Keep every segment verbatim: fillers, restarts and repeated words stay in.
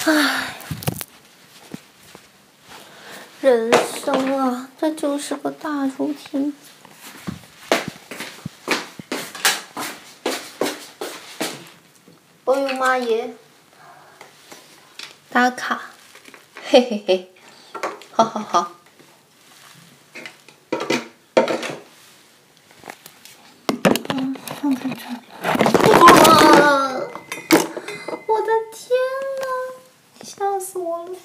唉，人生啊，这就是个大主题。哎呦妈耶！打卡，嘿嘿嘿，好好好。嗯，放在这里。哇！我的天呐，吓死我了！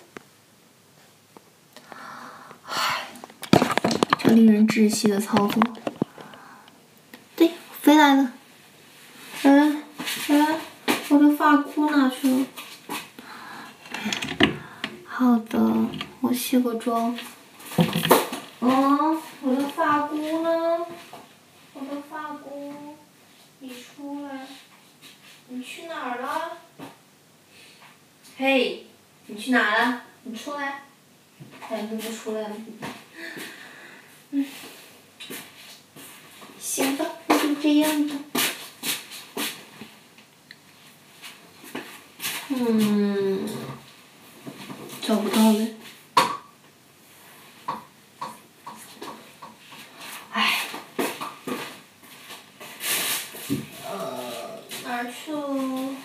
唉，这令人窒息的操作。对，飞来了。来来来，我的发箍拿去了。好的，我卸个妆。嗯，我的发箍呢？我的发箍，你出来！你去哪儿了？嘿，你去哪了？你出来！哎，你不出来了。嗯，行吧，那就这样吧。嗯，找不到了。唉，呃，哪儿去了？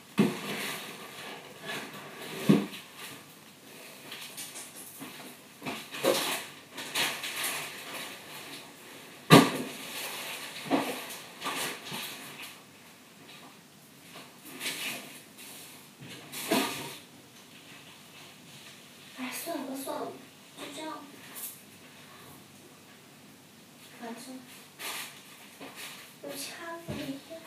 哎，算了算了，就这样。反正有掐子一样。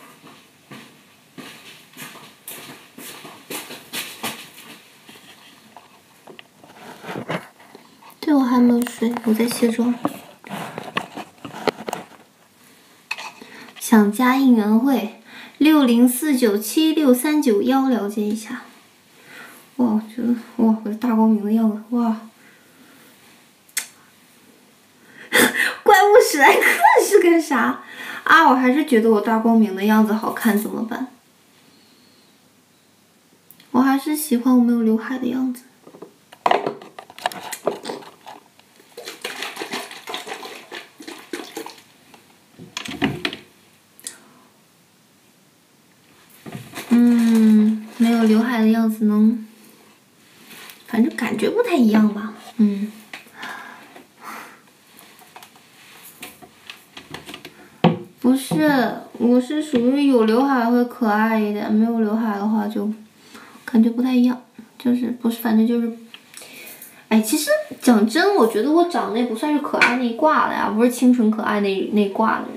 对，我还没有睡，我在卸妆。想加应援会，六零四九七六三九幺，了解一下。哇，我觉得哇，我的大光明的样子，哇！怪物史莱克是干啥啊？我还是觉得我大光明的样子好看，怎么办？我还是喜欢我没有刘海的样子。嗯，没有刘海的样子能，反正感觉不太一样吧。嗯。不是，我是属于有刘海会可爱一点，没有刘海的话就感觉不太一样，就是不是，反正就是，哎，其实讲真，我觉得我长得也不算是可爱那一挂的呀，不是清纯可爱那那一挂的，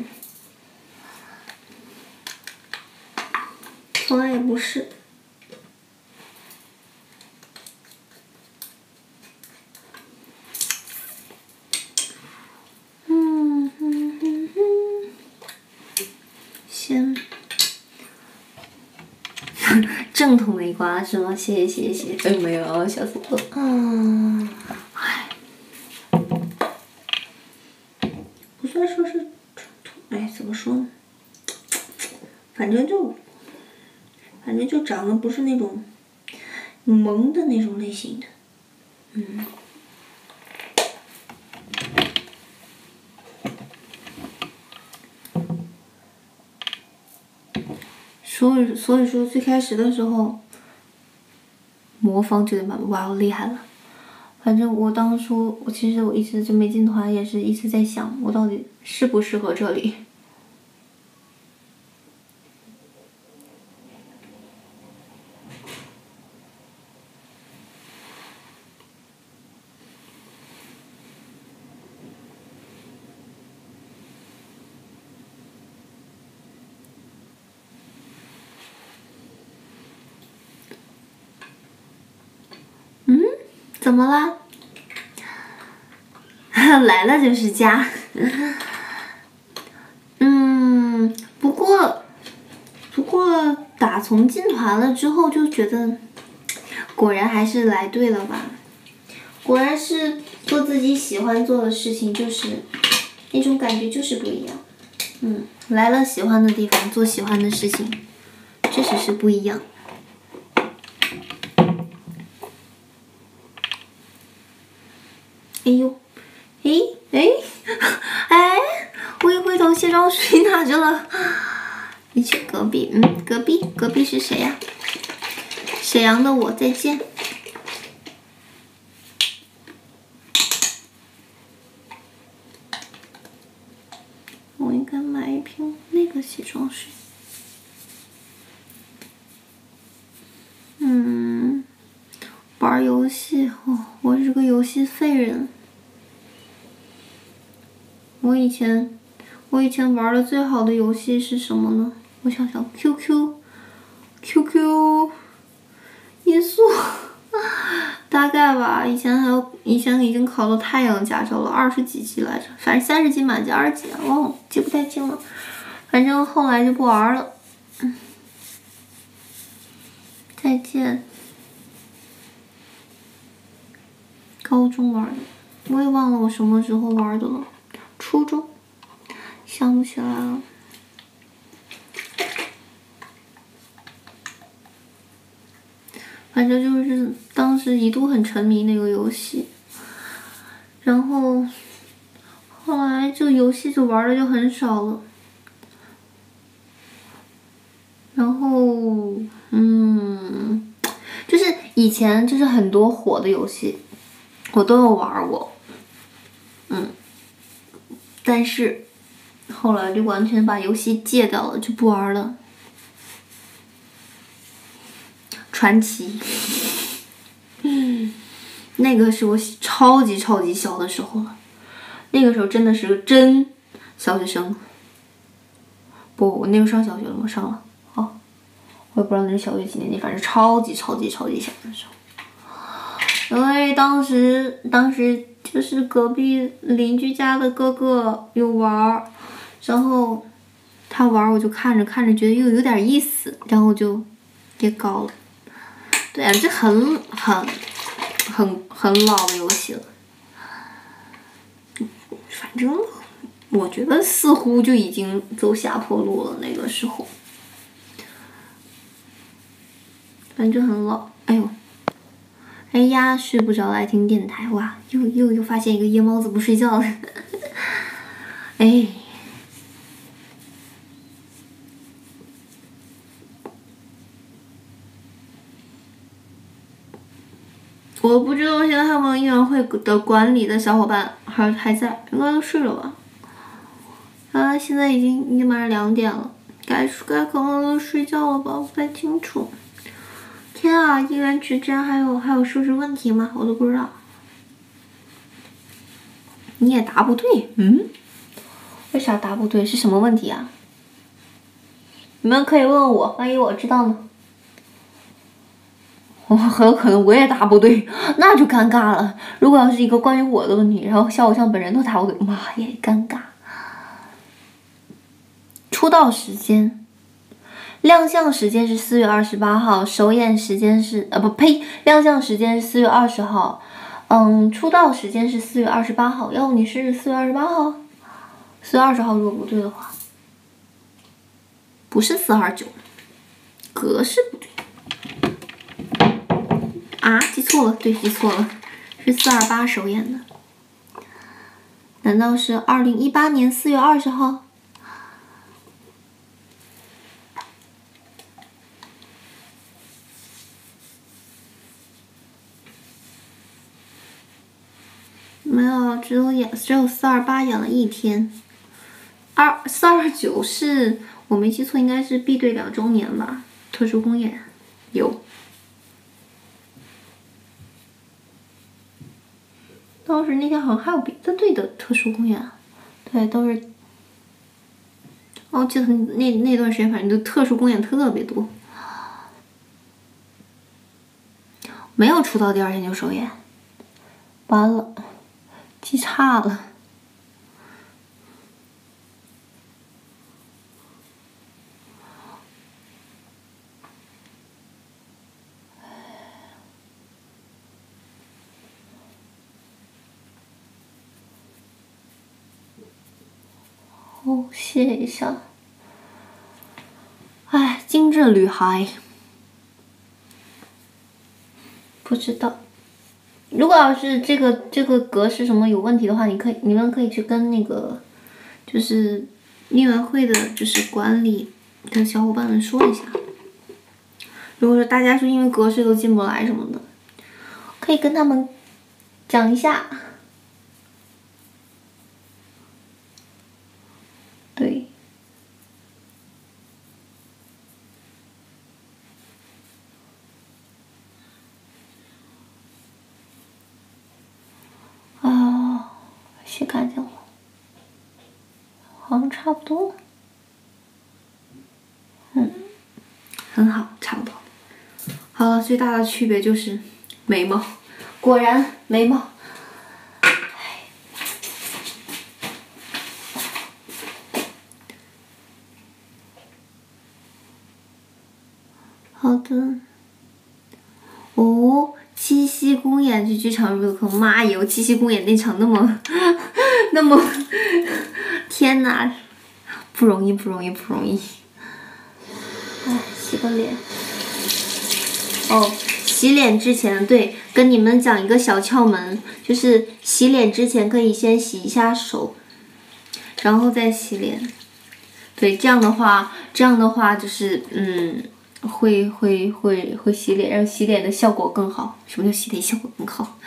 从来也不是。嗯哼哼哼，先。正统的一挂是吗？谢谢谢谢谢谢。哎，没有，笑死我了。嗯，唉，不算说是正统，哎，怎么说呢？反正就，反正就长得不是那种萌的那种类型的，嗯。所以所以说最开始的时候，魔方觉得蛮哇，我厉害了。反正我当初，我其实我一直就没进团，也是一直在想，我到底适不适合这里。嗯，怎么了？来了就是家。嗯，不过，不过打从进团了之后就觉得，果然还是来对了吧？果然是做自己喜欢做的事情，就是那种感觉就是不一样。嗯，来了喜欢的地方做喜欢的事情，确实是不一样。 哎呦，哎哎哎，我一回头，卸妆水哪去了？你去隔壁，嗯，隔壁隔壁是谁呀、啊？沈阳的我，再见。我应该买一瓶那个卸妆水。嗯，玩游戏哦，我是个游戏废人。我以前，我以前玩的最好的游戏是什么呢？我想想 ，Q Q，Q Q， 音速，大概吧。以前还有，以前已经考到太阳驾照了，二十几级来着，反正三十级满级，二十级，哦，记不太清了。反正后来就不玩了。嗯，再见。高中玩的，我也忘了我什么时候玩的了。初中，想不起来了。反正就是当时一度很沉迷那个游戏，然后后来就游戏就玩的就很少了。然后，嗯，就是以前就是很多火的游戏，我都有玩过，嗯，但是后来就完全把游戏戒掉了，就不玩了。传奇，嗯，那个是我超级超级小的时候了，那个时候真的是个真小学生。不，我那时候上小学了吗？上了。哦，我也不知道那是小学几年级，反正超级超级超级小的时候。因为当时当时就是隔壁邻居家的哥哥有玩，然后他玩我就看着看着觉得又有点意思，然后就也搞了。对啊，这很很很很老的游戏了。反正我觉得似乎就已经走下坡路了，那个时候。反正很老，哎呦，哎呀，睡不着来听电台，哇，又又又发现一个夜猫子不睡觉了，哎。我不知道现在还有没有音乐会的管理的小伙伴还还在，应该都睡了吧？啊，现在已经已经马上两点了，该该可能都睡觉了吧？我不太清楚。天啊，一元直居然还有还有数值问题吗？我都不知道。你也答不对，嗯？为啥答不对？是什么问题啊？你们可以问我，万一我知道呢？我很有可能我也答不对，那就尴尬了。如果要是一个关于我的问题，然后像我像本人都答不对，妈呀，尴尬。出道时间，亮相时间是四月二十八号，首演时间是呃不呸，亮相时间是四月二十号，嗯，出道时间是四月二十八号。要不你是四月二十八号？四月二十号如果不对的话，不是四二九，格式不对。啊，记错了，对，记错了，是四二八首演的。难道是二零一八年四月二十号？没有，只有演只有四二八演了一天。二四二九是我没记错，应该是 B 队两周年吧，特殊公演有。当时那天好像还有别的队的特殊公演，对，都是。哦，记得那那段时间，反正就特殊公演特别多。没有出道第二天就首演，完了，记差了。哦，歇一下。哎，精致女孩，不知道。 如果要是这个这个格式什么有问题的话，你可以你们可以去跟那个就是运维会的，就是管理的小伙伴们说一下。如果说大家是因为格式都进不来什么的，可以跟他们讲一下。对。啊，洗干净了，好像差不多了。嗯，很好，差不多。好了，最大的区别就是眉毛，果然眉毛。好的。哦，七夕公演去剧场入坑，妈呀！我七夕公演那场那么那么，天哪，不容易，不容易，不容易。哎，洗个脸。哦，洗脸之前，对，跟你们讲一个小窍门，就是洗脸之前可以先洗一下手，然后再洗脸。对，这样的话，这样的话就是嗯。会会会会洗脸，让洗脸的效果更好。什么叫洗脸效果更好？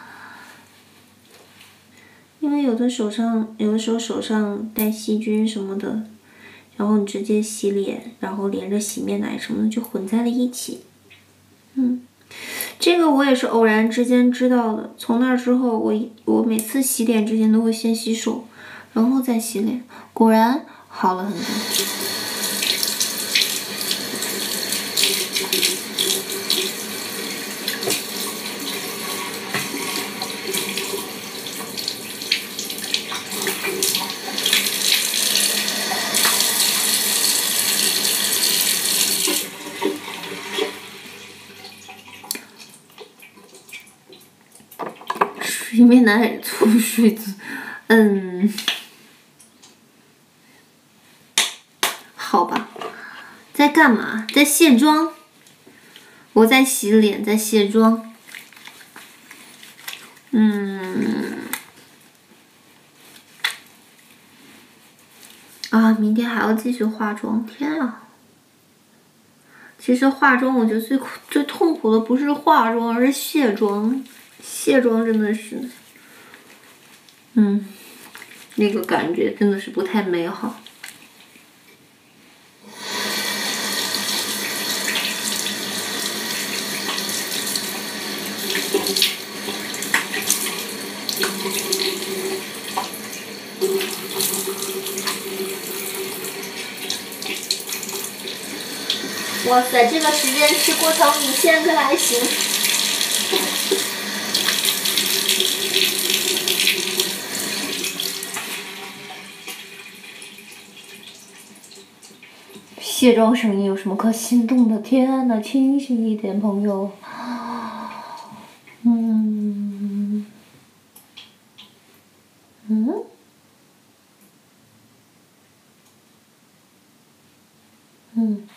因为有的手上，有的时候手上带细菌什么的，然后你直接洗脸，然后连着洗面奶什么的就混在了一起。嗯，这个我也是偶然之间知道的。从那之后，我我每次洗脸之前都会先洗手，然后再洗脸，果然好了很多。洗面奶还是粗水子？嗯，好吧。在干嘛？在卸妆。我在洗脸，在卸妆。嗯。啊，明天还要继续化妆，天啊！其实化妆，我觉得最最痛苦的不是化妆，而是卸妆。卸妆真的是，嗯，那个感觉真的是不太美好。哇塞，这个时间吃过桥米线可还行。卸妆声音有什么可心动的？天哪，清醒一点，朋友。嗯。嗯。嗯。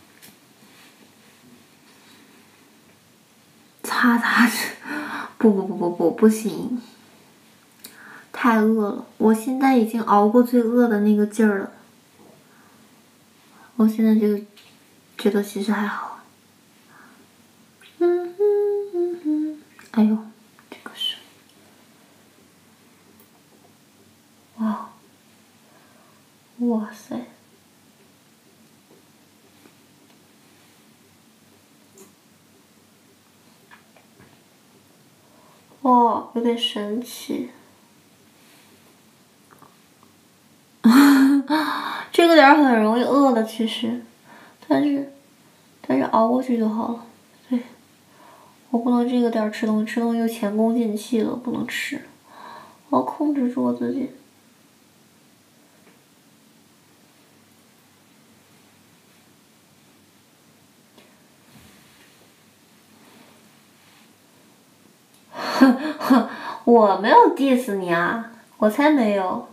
擦擦，不不不不不不行，太饿了。我现在已经熬过最饿的那个劲儿了。我现在就觉得其实还好。嗯哼嗯哼，哎呦，这个是，哇，哇塞。哦，有点神奇。这个点儿很容易饿的，其实，但是，但是熬过去就好了。对，我不能这个点儿吃东西，吃东西就前功尽弃了，不能吃。我要控制住我自己。我没有 diss 你啊，我才没有。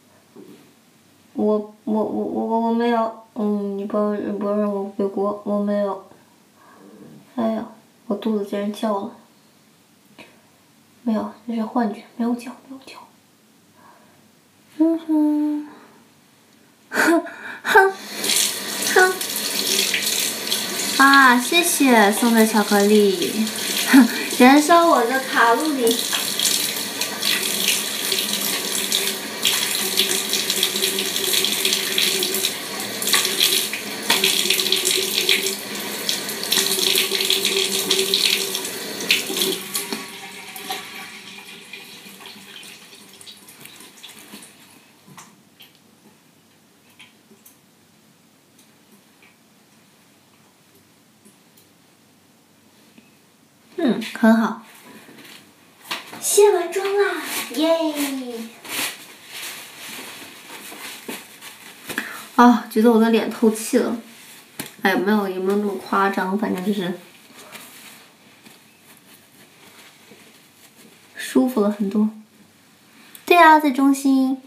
我我我我我没有，嗯，你不要不要让我背锅，我没有。哎呀，我肚子竟然叫了。 没有，这是幻觉，没有脚，没有脚。嗯哼，哼哼哼。啊，谢谢送的巧克力，燃烧我的卡路里。嗯，很好。卸完妆啦，耶！啊，觉得我的脸透气了。哎，没有，也没有那么夸张，反正就是舒服了很多。对啊，在中心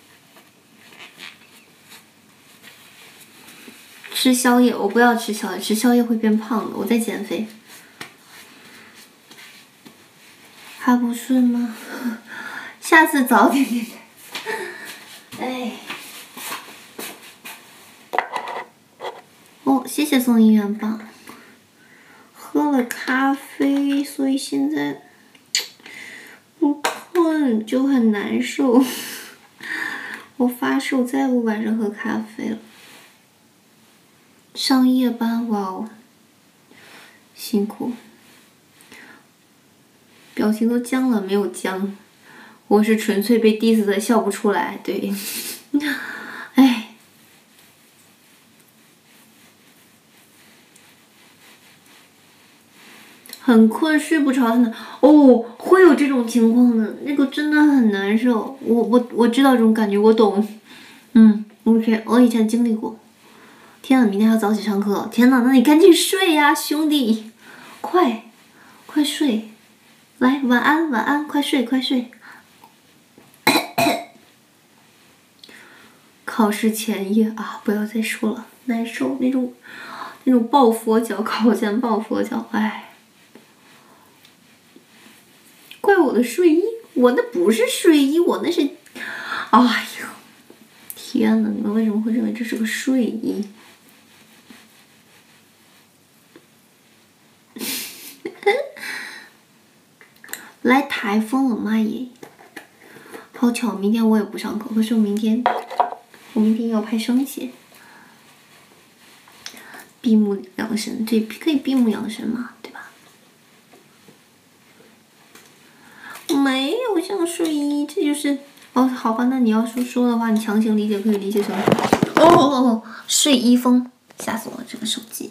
吃宵夜，我不要吃宵夜，吃宵夜会变胖的。我在减肥。还不睡吗？下次早点点。哎。哦，谢谢送姻缘棒。喝了咖啡，所以现在不困就很难受。我发誓，我再不晚上喝咖啡了。上夜班，哇哦，辛苦。表情都僵了，没有僵，我是纯粹被 diss 的笑不出来，对，哎，很困，睡不着的，哦，会有这种情况的，那个真的很难受，我我我知道这种感觉，我懂，嗯，我以前我以前经历过，天呐，明天还要早起上课，天呐，那你赶紧睡呀，兄弟，快，快睡。来，晚安，晚安，快睡，快睡。考试前夜啊，不要再说了，难受，那种，那种抱佛脚，考前抱佛脚，哎，怪我的睡衣，我那不是睡衣，我那是，哎呀，天呐，你们为什么会认为这是个睡衣？来台风了，妈耶！好巧，明天我也不上课，可是我明天，我明天要拍生写。闭目养神，对，可以闭目养神嘛，对吧？没有像睡衣，这就是哦，好吧，那你要说说的话，你强行理解可以理解成哦哦哦，睡衣风，吓死我了，这个手机。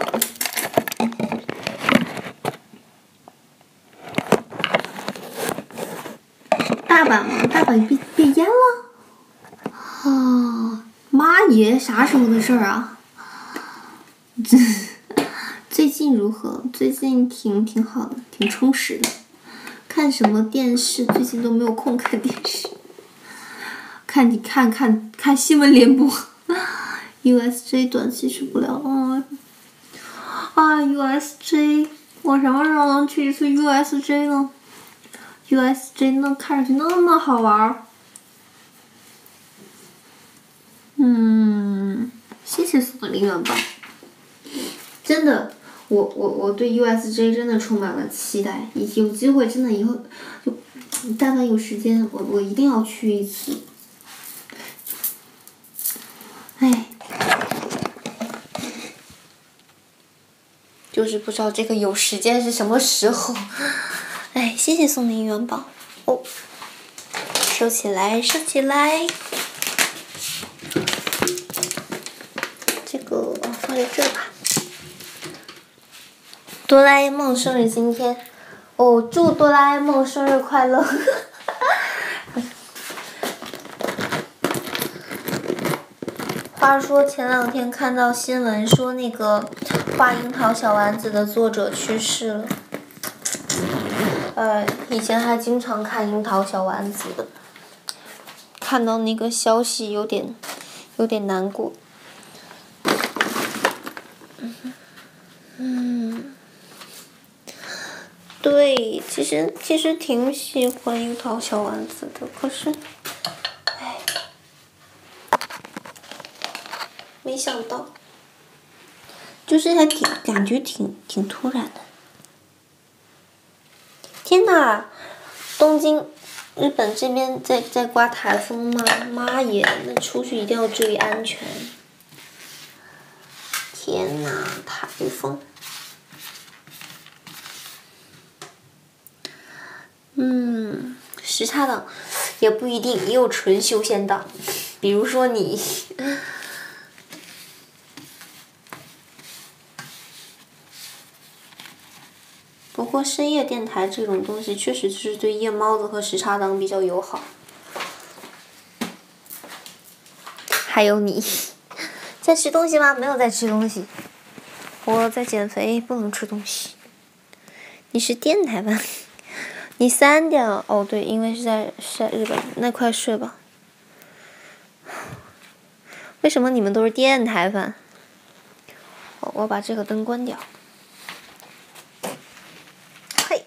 大阪吗？大阪被被淹了？啊，妈耶，啥时候的事儿啊？最近如何？最近挺挺好的，挺充实的。看什么电视？最近都没有空看电视。看你看看看新闻联播。U S J 短期去不了，啊啊 U S J， 我什么时候能去一次 U S J 呢 ？U S J 那看上去那么好玩。嗯，谢谢送的零元棒。真的，我我我对 U S J 真的充满了期待，有机会真的以后就，但凡有时间，我我一定要去一次。哎，就是不知道这个有时间是什么时候。哎，谢谢送的姻缘棒。哦，收起来，收起来。这个放在这吧。哆啦 A 梦生日今天，哦，祝哆啦 A 梦生日快乐！话说前两天看到新闻说那个画樱桃小丸子的作者去世了。呃，以前还经常看樱桃小丸子的，看到那个消息有点有点难过。嗯。 对，其实其实挺喜欢樱桃小丸子的，可是，哎，没想到，就是还挺感觉挺挺突然的。天哪，东京，日本这边在在刮台风吗？妈耶，那出去一定要注意安全。天哪，台风。嗯，时差党也不一定，也有纯休闲党，比如说你。不过深夜电台这种东西确实是对夜猫子和时差党比较友好。还有你，在吃东西吗？没有在吃东西，我在减肥，不能吃东西。你是电台吧？你三点了哦，对，因为是在是在日本，那快睡吧。为什么你们都是电台粉？哦，我把这个灯关掉。嘿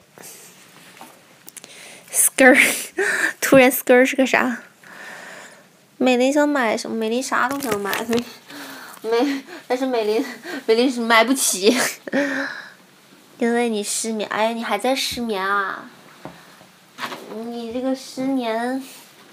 ，skr， 突然 skr 是个啥？美林想买什么？美林啥都想买，美但是美林美林是买不起，因为你失眠。哎呀，你还在失眠啊？你这个失眠，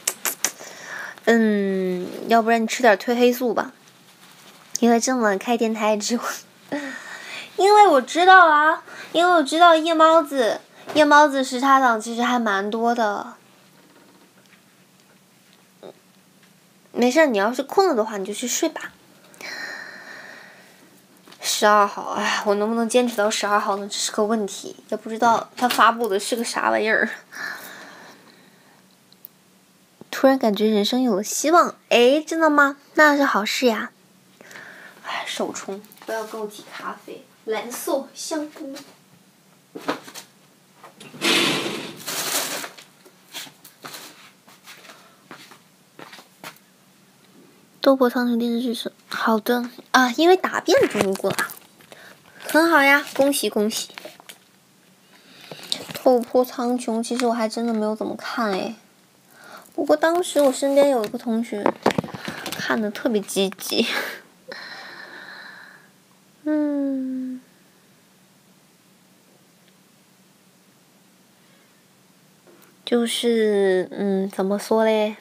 嗯，要不然你吃点褪黑素吧。因为这么开电台之后，因为我知道啊，因为我知道夜猫子，夜猫子时差党其实还蛮多的。没事，你要是困了的话，你就去睡吧。十二号，哎，我能不能坚持到十二号呢？这是个问题，也不知道他发布的是个啥玩意儿。突然感觉人生有了希望，哎，真的吗？那是好事呀。哎，手冲，不要跟我提咖啡，蓝色香菇。豆粕汤成电视剧是好的啊，因为答辩终于过了，很好呀，恭喜恭喜。豆粕苍穹其实我还真的没有怎么看哎，不过当时我身边有一个同学看的特别积极。嗯，就是嗯，怎么说嘞？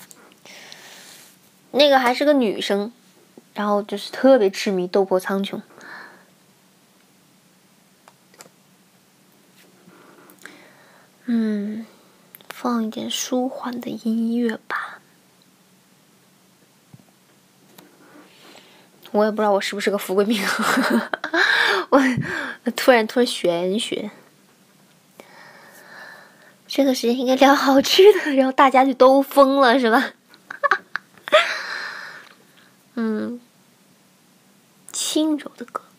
那个还是个女生，然后就是特别痴迷豆粕苍穹。嗯，放一点舒缓的音乐吧。我也不知道我是不是个富贵命，我突然突然玄学。这个时间应该聊好吃的，然后大家就都疯了，是吧？嗯，轻柔的歌。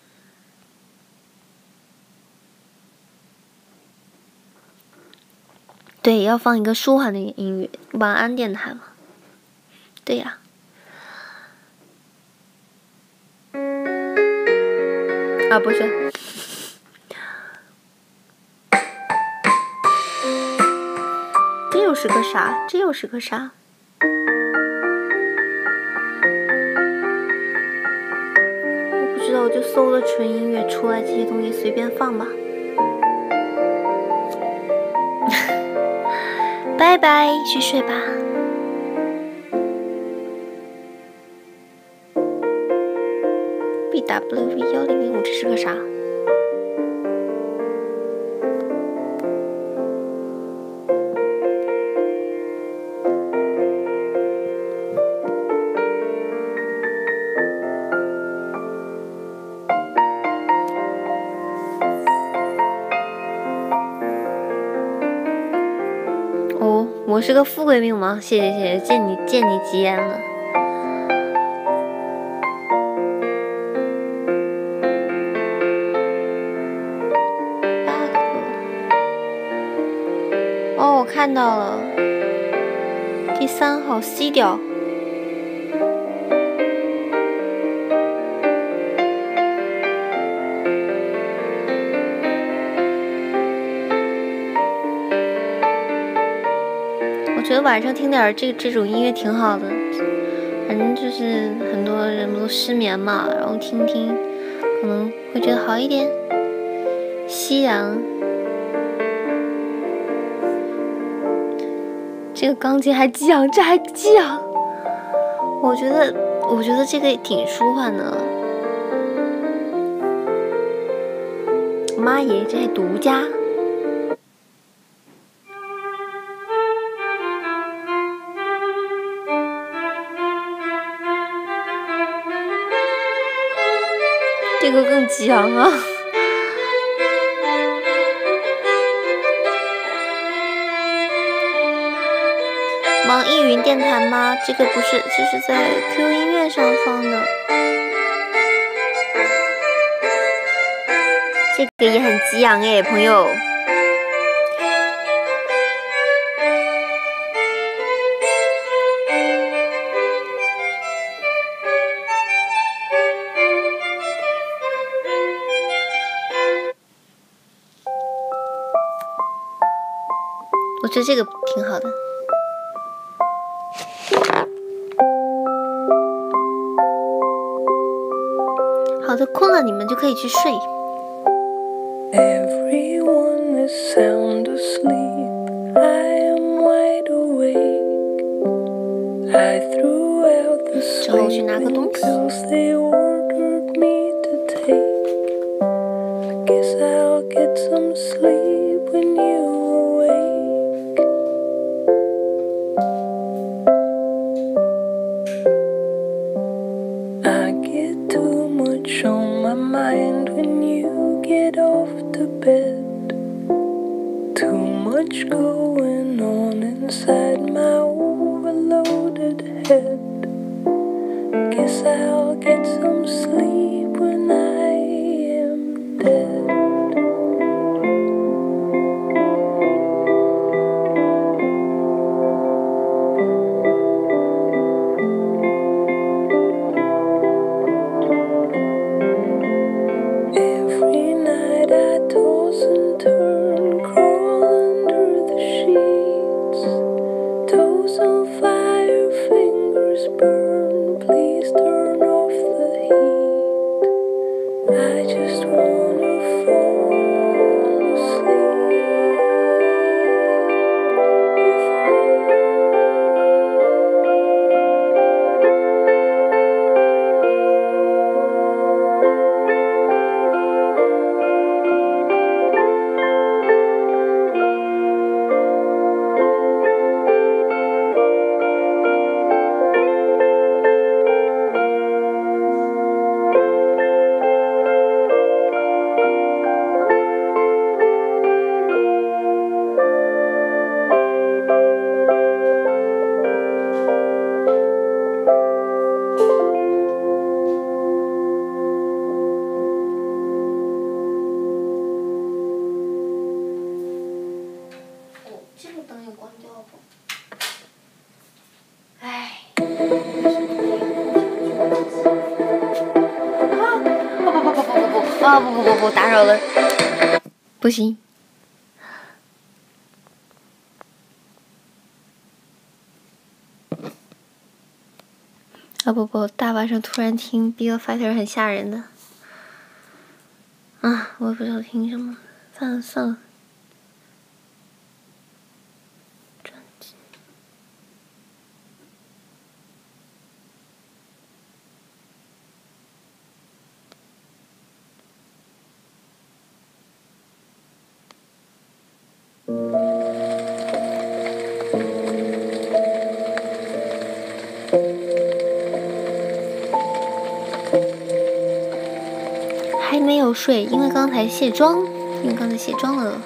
对，要放一个舒缓的音乐，晚安电台嘛。对呀。啊，不是。这又是个啥？这又是个啥？我不知道，我就搜了纯音乐出来，这些东西随便放吧。拜拜，去睡吧。B W V 幺零零五，这是个啥？哦，我是个富贵命吗？谢谢谢谢，见你见你吉言了。哦，我看到了，第三号 C 调。 觉得晚上听点这这种音乐挺好的，反正就是很多人不都失眠嘛，然后听听可能会觉得好一点。夕阳，这个钢琴还激昂，这还激昂，我觉得我觉得这个挺舒缓的。妈耶，这还独家。这个更激昂啊！网易云电台吗？这个不是，这是在 Q Q 音乐上放的。这个也很激昂耶，朋友。我觉得这个挺好的。好的，困了你们就可以去睡。Everyone is sound asleep. I am wide awake. I threw out the sleeping pills they ordered me to take. I guess I'll get some sleep when you awake. I get too much on my mind when you get off to bed. Too much going on inside my overloaded head. Guess I'll get some sleep when I am dead. Every night I toss and turn, crawl under the sheets. Toes on fire, fingers burn. Please turn off the heat. I just wanna fall asleep.啊不不不不，打扰了，不行。啊不不，大晚上突然听 Big Fighter 很吓人的。啊，我也不知道听什么，算了算了。还没有睡，因为刚才卸妆，因为刚才卸妆了。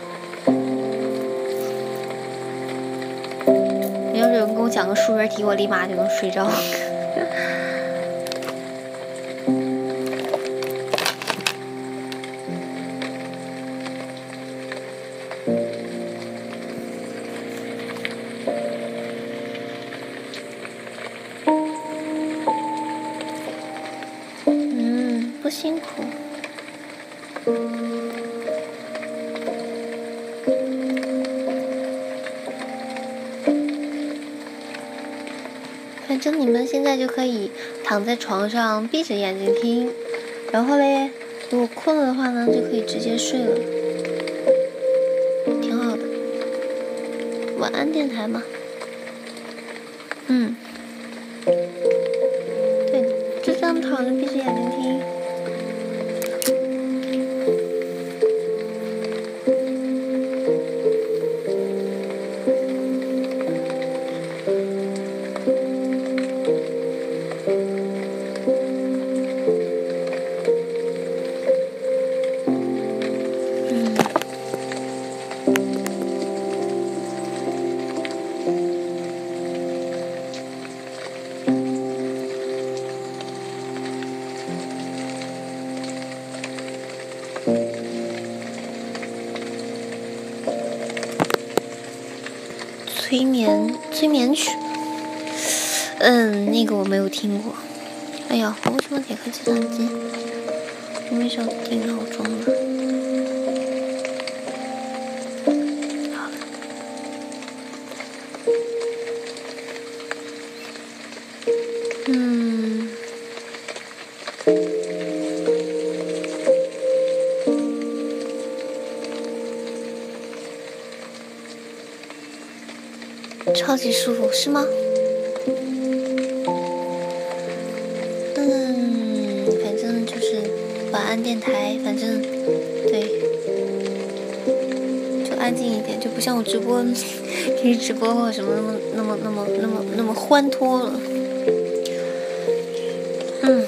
要是有人跟我讲个数学题，我立马就能睡着。嗯，不辛苦。 正你们现在就可以躺在床上闭着眼睛听，然后嘞，如果困了的话呢，就可以直接睡了，挺好的。晚安电台嘛，嗯，对，就这样躺着闭着眼睛听。催眠催眠曲，嗯，那个我没有听过。哎呀，我为什么点开计算机？我为什么定闹钟了？好了，嗯，超级舒服，是吗？嗯，反正就是晚安电台，反正对，就安静一点，就不像我直播平时直播或者什么那么那么那么那么那么欢脱了。嗯。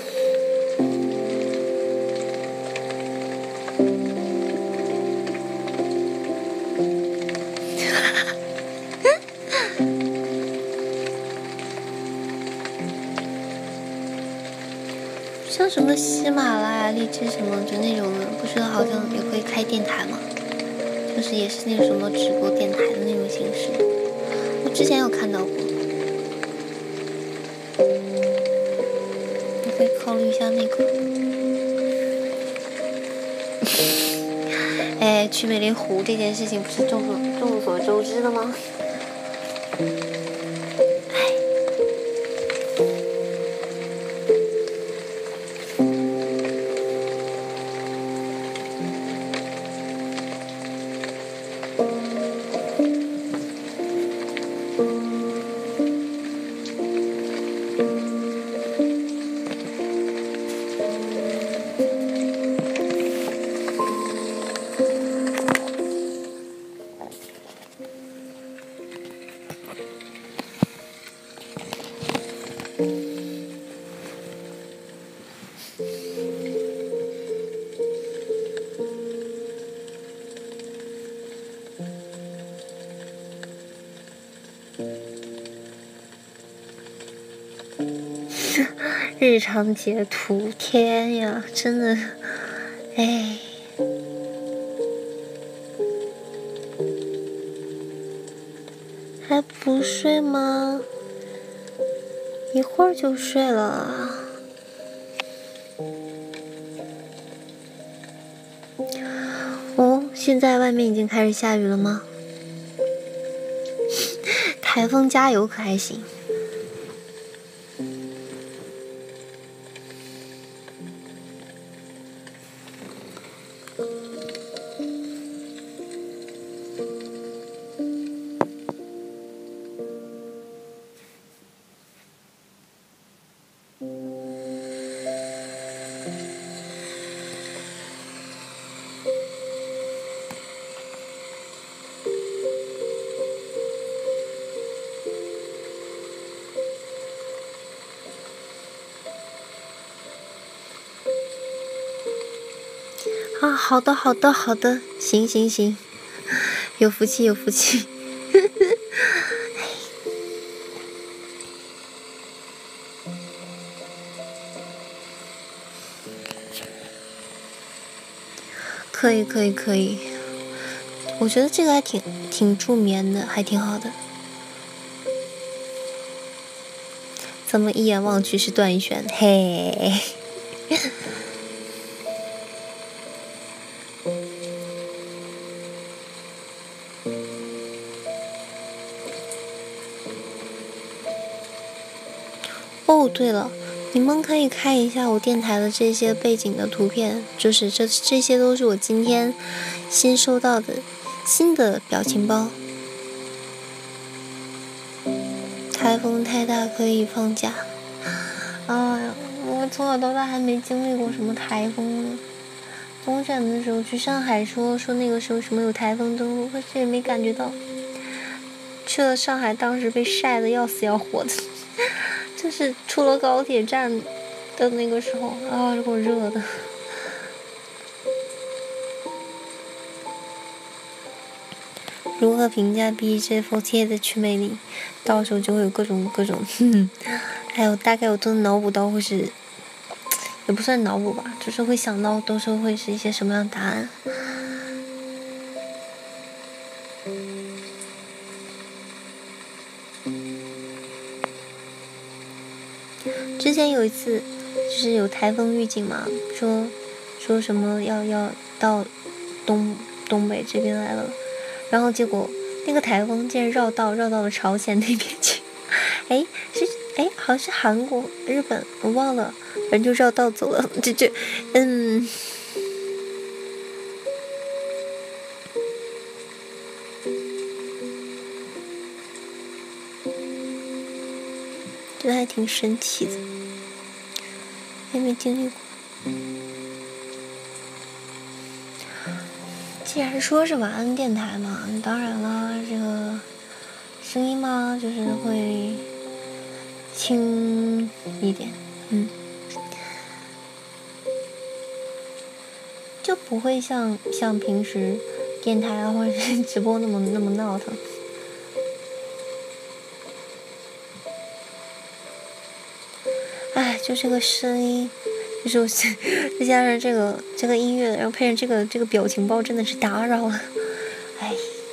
像什么喜马拉雅、荔枝什么就那种的，不是好像也可以开电台吗？就是也是那种什么直播电台的那种形式。我之前有看到过，你可以考虑一下那个。哎，去美丽湖这件事情不是众所众所周知的吗？日常截图，天呀，真的，哎，还不睡吗？一会儿就睡了。哦，现在外面已经开始下雨了吗？台风加油可还行。啊，好的，好的，好的，行行行，有福气，有福气。可以，可以，可以。我觉得这个还挺挺助眠的，还挺好的。怎么一眼望去是段奕璇？嘿。 哦，对了，你们可以看一下我电台的这些背景的图片，就是这这些都是我今天新收到的新的表情包。台风太大可以放假。哎呀，我从小到大还没经历过什么台风呢。东展的时候去上海说说那个时候什么有台风登陆，可是也没感觉到。去了上海，当时被晒得要死要活的，就是出了高铁站的那个时候啊，给我热的。如何评价 B J四十八 的曲魅力？到时候就会有各种各种，哼，还有大概我都能脑补到会是，也不算脑补吧，就是会想到到时候会是一些什么样的答案。之前有一次，就是有台风预警嘛，说说什么要要到东东北这边来了，然后结果那个台风竟然绕道绕到了朝鲜那边去，哎是哎好像是韩国日本我忘了，人就绕道走了，这这嗯。觉得还挺神奇的，还没经历过。既然说是晚安电台嘛，当然了，这个声音嘛，就是会轻一点，嗯，就不会像像平时电台啊或者是直播那么那么闹腾。哎，就这个声音，就是我再加上这个这个音乐，然后配上这个这个表情包，真的是打扰了。哎，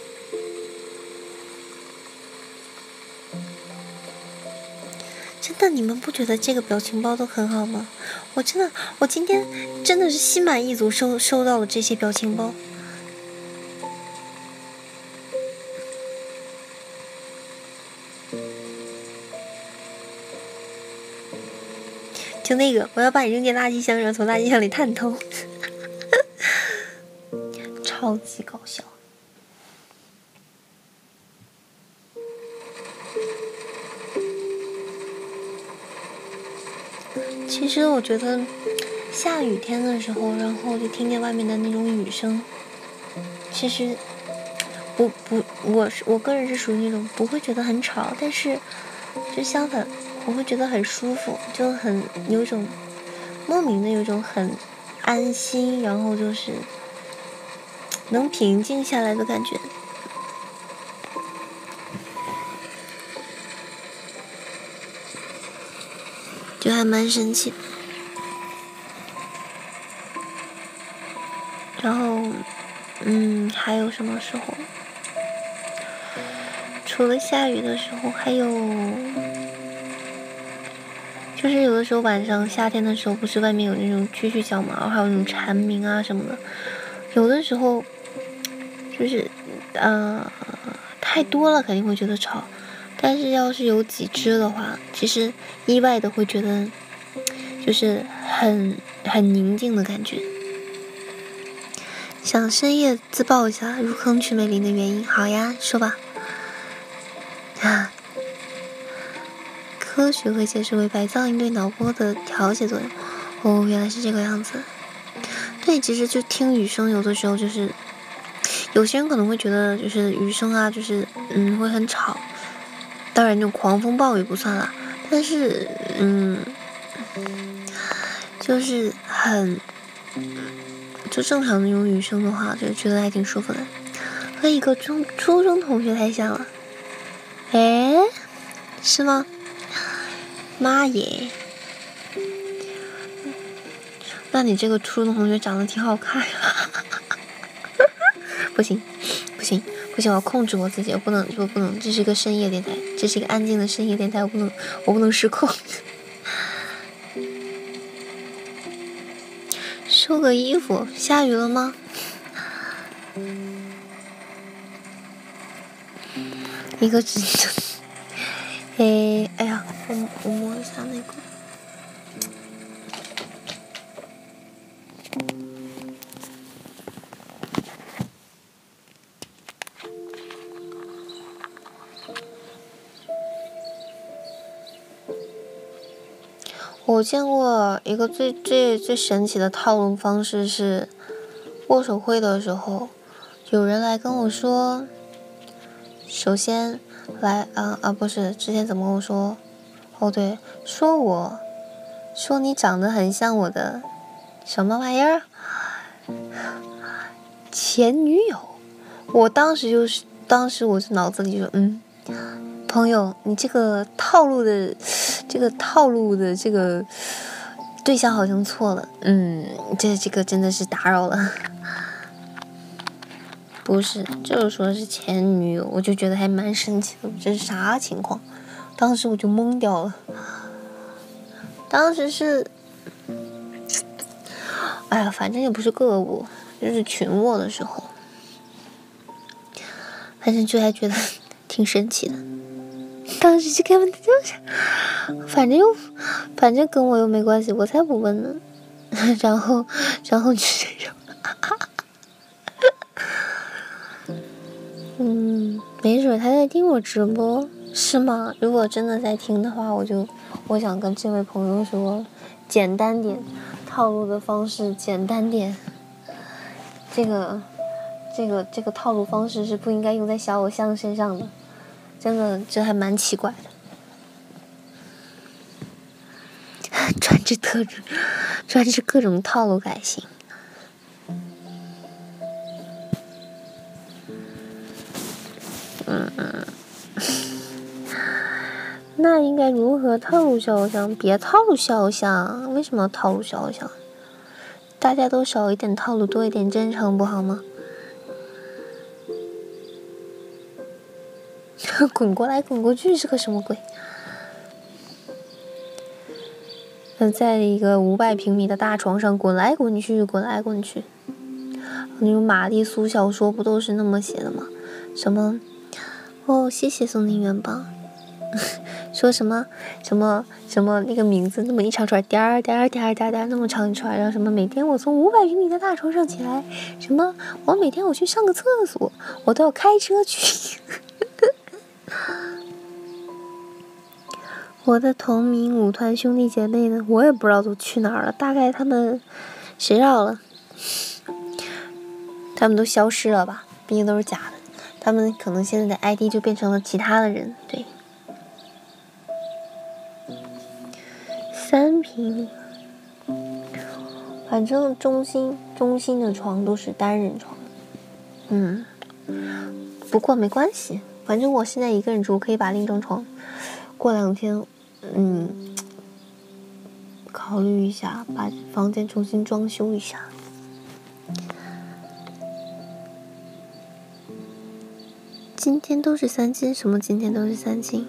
真的，你们不觉得这个表情包都很好吗？我真的，我今天真的是心满意足收收到了这些表情包。就那个，我要把你扔进垃圾箱，然后从垃圾箱里探头，超级搞笑。其实我觉得下雨天的时候，然后就听见外面的那种雨声，其实不不，我是我个人是属于那种不会觉得很吵，但是就相反，我会觉得很舒服，就很有一种莫名的有一种很安心，然后就是能平静下来的感觉。就还蛮神奇的。然后嗯还有什么时候，除了下雨的时候，还有就是有的时候晚上夏天的时候，不是外面有那种蛐蛐叫嘛，还有那种蝉鸣啊什么的，有的时候就是呃太多了肯定会觉得吵，但是要是有几只的话，其实意外的会觉得就是很很宁静的感觉。想深夜自曝一下入坑曲美玲的原因，好呀，说吧。啊，科学会解释为白噪音对脑波的调节作用。哦，原来是这个样子。对，其实就听雨声，有的时候就是有些人可能会觉得就是雨声啊，就是嗯会很吵。当然，这种狂风暴雨不算啦，但是嗯，就是很。就正常的那种雨声的话，就觉得还挺舒服的。和一个中初中同学太像了，哎，是吗？妈耶！那你这个初中同学长得挺好看呀。不行，不行，不行！我要控制我自己，我不能，我不能，这是一个深夜电台，这是一个安静的深夜电台，我不能，我不能失控。收个衣服，下雨了吗？一个指，哎，哎呀，我我摸了一下那个。我见过一个最最最神奇的套路方式是，握手会的时候，有人来跟我说，首先来啊啊不是，之前怎么跟我说？哦对，说我，说你长得很像我的什么玩意儿？前女友。我当时就是，当时我就脑子里就嗯。朋友，你这个套路的，这个套路的这个对象好像错了，嗯，这这个真的是打扰了。不是，就是说是前女友，我就觉得还蛮神奇的，这是啥情况？当时我就懵掉了。当时是，哎呀，反正也不是个握，就是群握的时候，反正就还觉得挺神奇的。当时就根本就是，反正又，反正跟我又没关系，我才不问呢。然后，然后就是这种，嗯，没准他在听我直播，是吗？如果真的在听的话，我就，我想跟这位朋友说，简单点，套路的方式简单点。这个，这个，这个套路方式是不应该用在小偶像身上的。真的，这还蛮奇怪的。专治特质，专治各种套路改型。嗯嗯。那应该如何套路小偶像？别套路小偶像，为什么要套路小偶像？大家都少一点套路，多一点真诚，不好吗？滚过来滚过去是个什么鬼？在一个五百平米的大床上滚来滚去，滚来滚去。那种玛丽苏小说不都是那么写的吗？什么？哦，谢谢送您元宝。说什么什么什么那个名字那么一长串，点儿点儿点儿点儿点儿那么长一串，然后什么每天我从五百平米的大床上起来，什么我每天我去上个厕所，我都要开车去。我的同名舞团兄弟姐妹呢，我也不知道都去哪儿了，大概他们谁绕了，他们都消失了吧，毕竟都是假的，他们可能现在的 I D 就变成了其他的人，对。三平米，反正中心中心的床都是单人床，嗯，不过没关系，反正我现在一个人住，可以把另一张床过两天，嗯，考虑一下，把房间重新装修一下。今天都是三金，什么今天都是三金？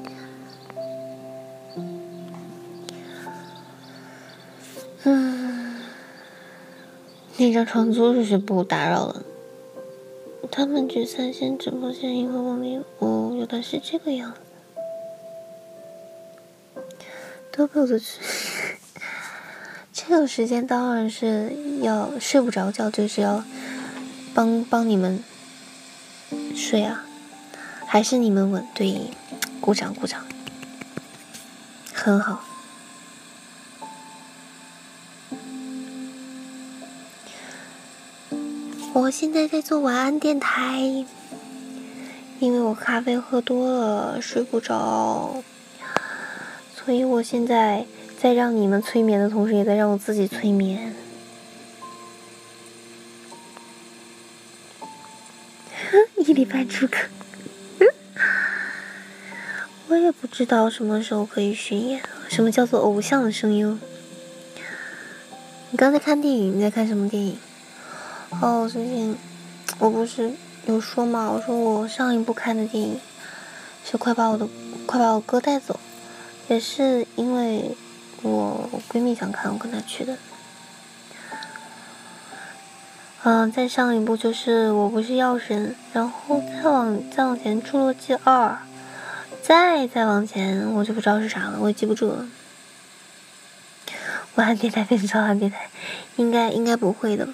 嗯，那张床就是不打扰了。他们去三星直播间一个网友，哦，原来是这个样子。都被我的这个时间当然是要睡不着觉，就是要帮帮你们睡啊，还是你们稳？对，鼓掌鼓掌，很好。我现在在做晚安电台，因为我咖啡喝多了，睡不着，所以我现在在让你们催眠的同时，也在让我自己催眠。一礼拜出课，我也不知道什么时候可以巡演。什么叫做偶像的声优？你刚才看电影，你在看什么电影？哦，最近我不是有说嘛，我说我上一部看的电影是快把我的快把我哥带走，也是因为我闺蜜想看，我跟她去的。嗯，再上一部就是我不是药神，然后再往再往前侏罗纪二， 再再往前，我就不知道是啥了，我也记不住了。晚安电台变成早安电台，应该应该不会的。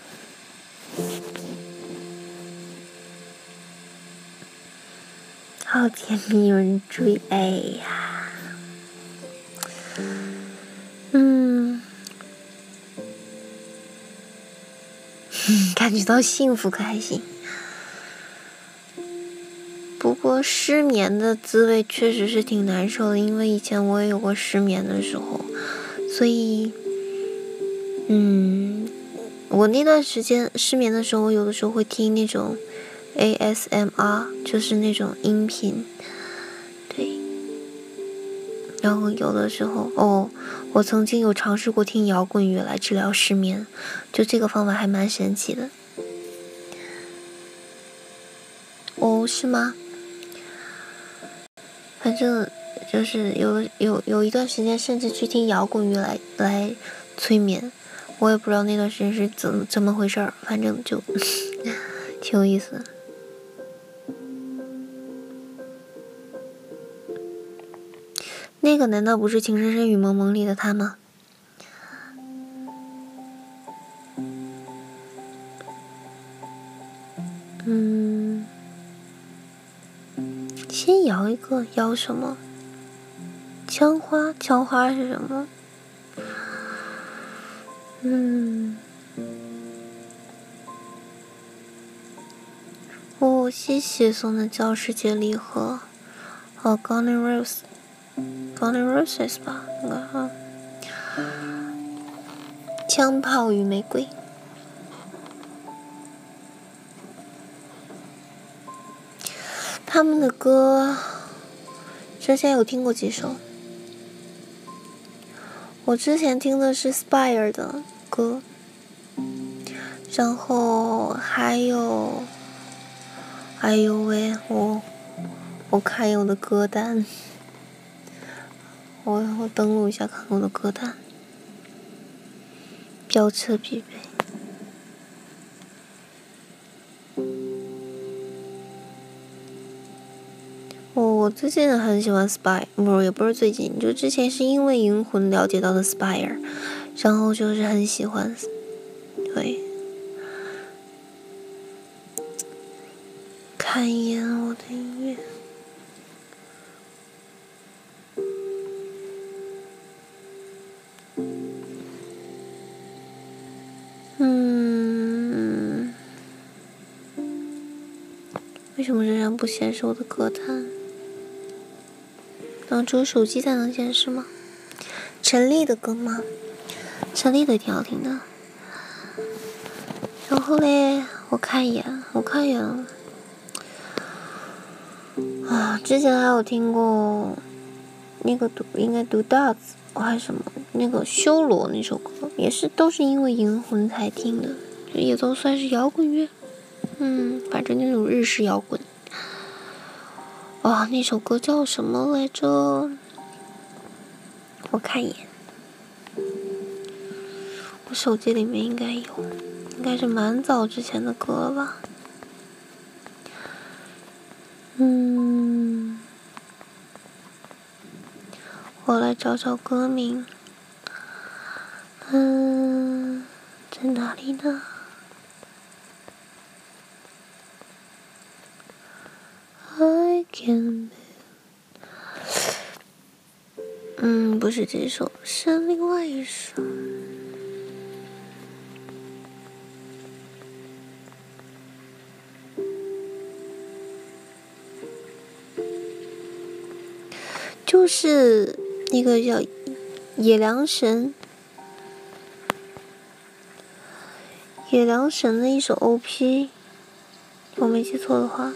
好甜蜜，有人追，哎呀，嗯，感觉到幸福开心。不过失眠的滋味确实是挺难受的，因为以前我也有过失眠的时候，所以，嗯，我那段时间失眠的时候，我有的时候会听那种 A S M R， 就是那种音频，对。然后有的时候，哦，我曾经有尝试过听摇滚乐来治疗失眠，就这个方法还蛮神奇的。哦，是吗？反正就是有有有一段时间，甚至去听摇滚乐来来催眠，我也不知道那段时间是怎么怎么回事儿，反正就挺有意思的。那个难道不是《情深深雨蒙蒙》里的他吗？嗯，先摇一个，摇什么？枪花，枪花是什么？嗯，哦，谢谢送的教师节礼盒。哦 ，Guns N' Roses，Guns N' Roses 吧，应该哈。枪炮与玫瑰。他们的歌，之前有听过几首。我之前听的是 Spire 的歌，然后还有，哎呦喂，我我看我的歌单，我我登录一下看我的歌单，飙车必备。我我最近很喜欢 Spire， 不也不是最近，就之前是因为银魂了解到的 Spire， 然后就是很喜欢，对。看一眼我的音乐，嗯，为什么仍然不显示我的歌单？然后只有手机才能显示吗？陈粒的歌吗？陈粒的也挺好听的。然后嘞，我看一眼，我看一眼啊，之前还有听过那个读应该读大字还是什么，那个修罗那首歌，也是都是因为银魂才听的，也都算是摇滚乐。嗯，反正那种日式摇滚。哇，那首歌叫什么来着？我看一眼，我手机里面应该有，应该是蛮早之前的歌了吧。嗯，我来找找歌名。嗯，在哪里呢？I can， 嗯，不是这首，是另外一首。就是那个叫野良神，野良神的一首 O P， 我没记错的话。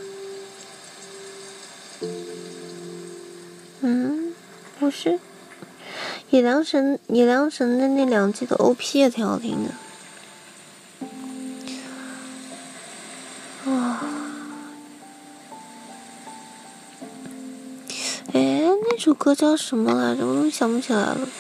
嗯，不是，野良神，野良神的那两季的 O P 也挺好听的。哇，哎，那首歌叫什么来着？我怎么想不起来了？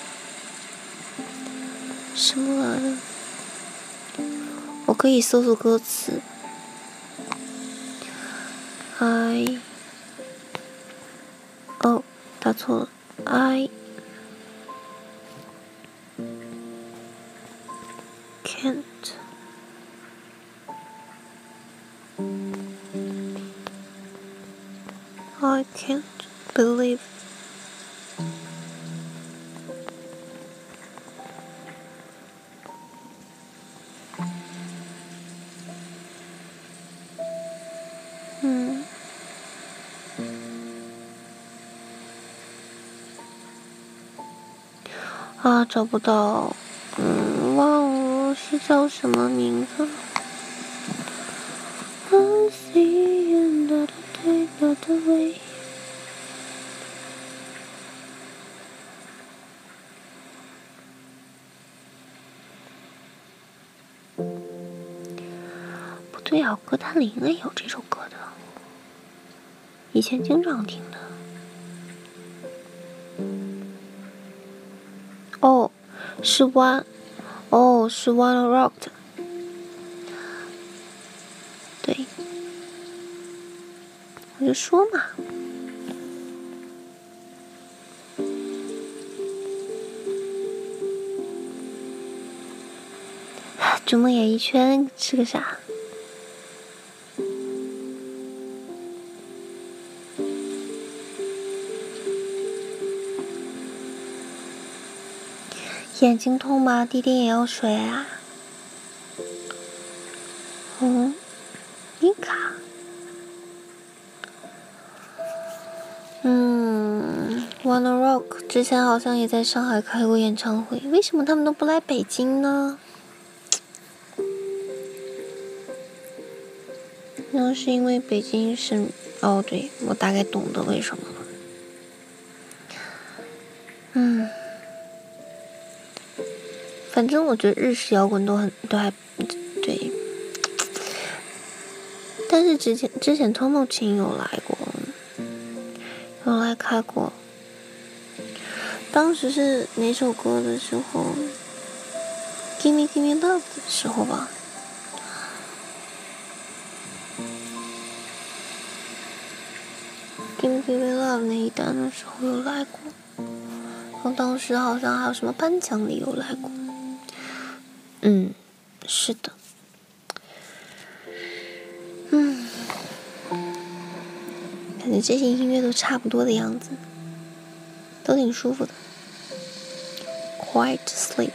什么来着？我可以搜搜歌词。I 打错了 ，I can't I can't believe嗯啊，找不到，嗯，忘了是叫什么名字。I see another day, another way。不对啊，歌单里应该有这首歌的，以前经常听的。哦，是 One， 哦是 One Rocked。对，我就说嘛。逐梦演艺圈是个啥？眼睛痛吗？滴滴眼药水啊？嗯，米卡。嗯 ，One Rock 之前好像也在上海开过演唱会，为什么他们都不来北京呢？那是因为北京是……哦，对，我大概懂得为什么了。嗯。反正我觉得日式摇滚都很都还对，但是之前之前 Tomo 亲有来过，有来开过。当时是哪首歌的时候 ？Give me, give me love 的时候吧。Give me, give me love 那一单的时候有来过，然后当时好像还有什么颁奖礼有来过。嗯，是的。嗯，感觉这些音乐都差不多的样子，都挺舒服的。Quiet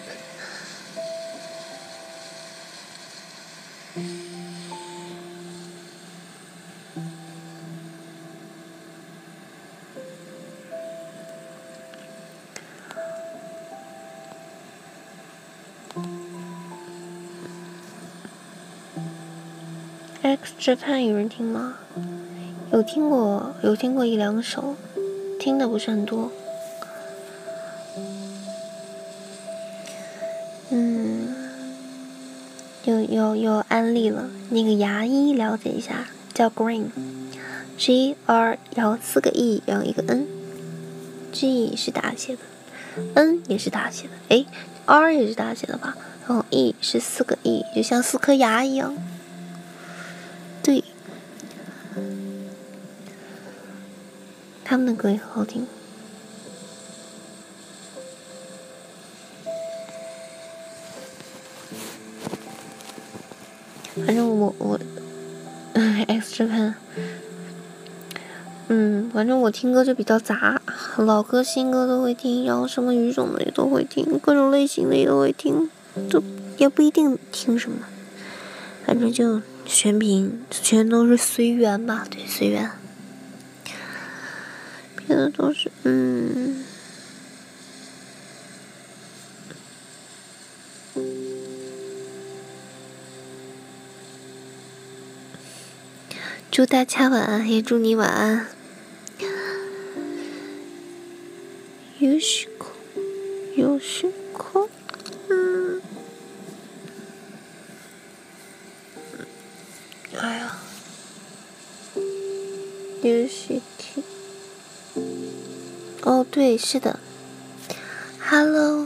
sleep。X Japan 有人听吗？有听过，有听过一两首，听的不是很多。嗯，有有有安利了，那个牙医了解一下，叫 Green，G R 然后四个 E 然后一个 N，G 是大写的 ，N 也是大写的，诶 R 也是大写的吧？然后 E 是四个 E， 就像四颗牙一样。对，他们的歌也很好听。反正我我 X Japan， 嗯，反正我听歌就比较杂，老歌新歌都会听，然后什么语种的也都会听，各种类型的也都会听，就也不一定听什么，反正就全凭全都是随缘吧，对，随缘，别的都是嗯。祝大家晚安，也祝你晚安。有时刻，有时刻，嗯，哎呀，有时刻，哦，对，是的 ，Hello。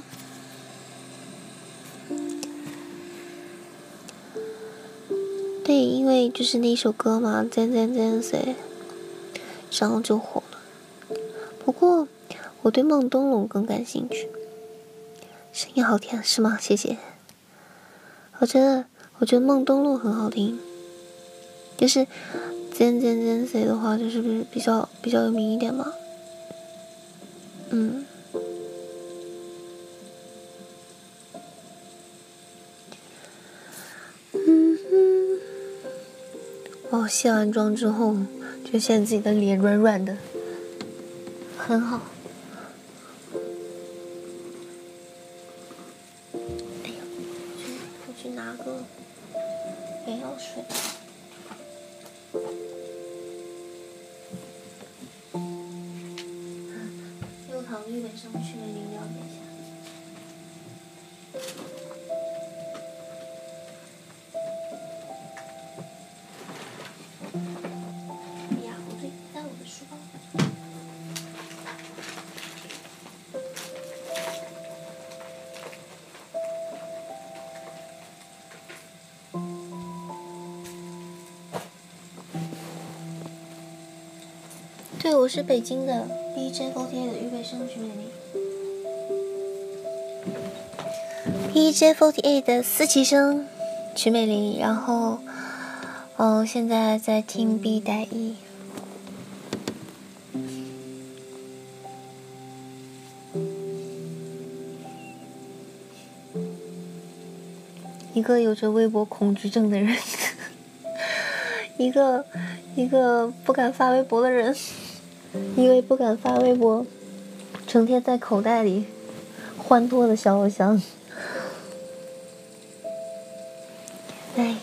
对，因为就是那首歌嘛，赞赞赞谁，然后就火了。不过我对孟东龙更感兴趣。声音好听是吗？谢谢。我觉得我觉得孟东龙很好听，就是尖尖尖谁的话就是比较比较有名一点嘛。嗯。嗯哼。哦，卸完妆之后，就现在自己的脸软软的，很好。哎呀，我去拿个眼药水。六糖氯维生去维林了解一下。哎呀，我这在我的书包。对，我是北京的 B J 四十八 的预备生曲美玲。B J 四十八 的四期生曲美玲，然后，哦，现在在听 B 带一。一个有着微博恐惧症的人，一个一个不敢发微博的人，一位不敢发微博，成天在口袋里欢脱的小偶像。哎，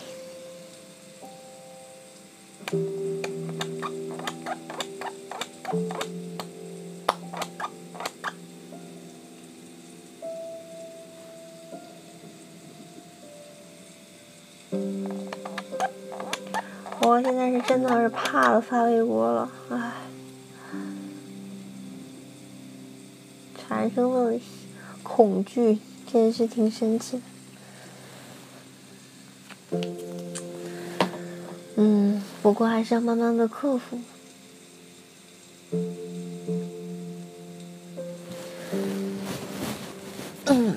我现在是真的是怕了发微博了，唉，产生了恐惧，真是挺神奇的。嗯，不过还是要慢慢的克服。嗯，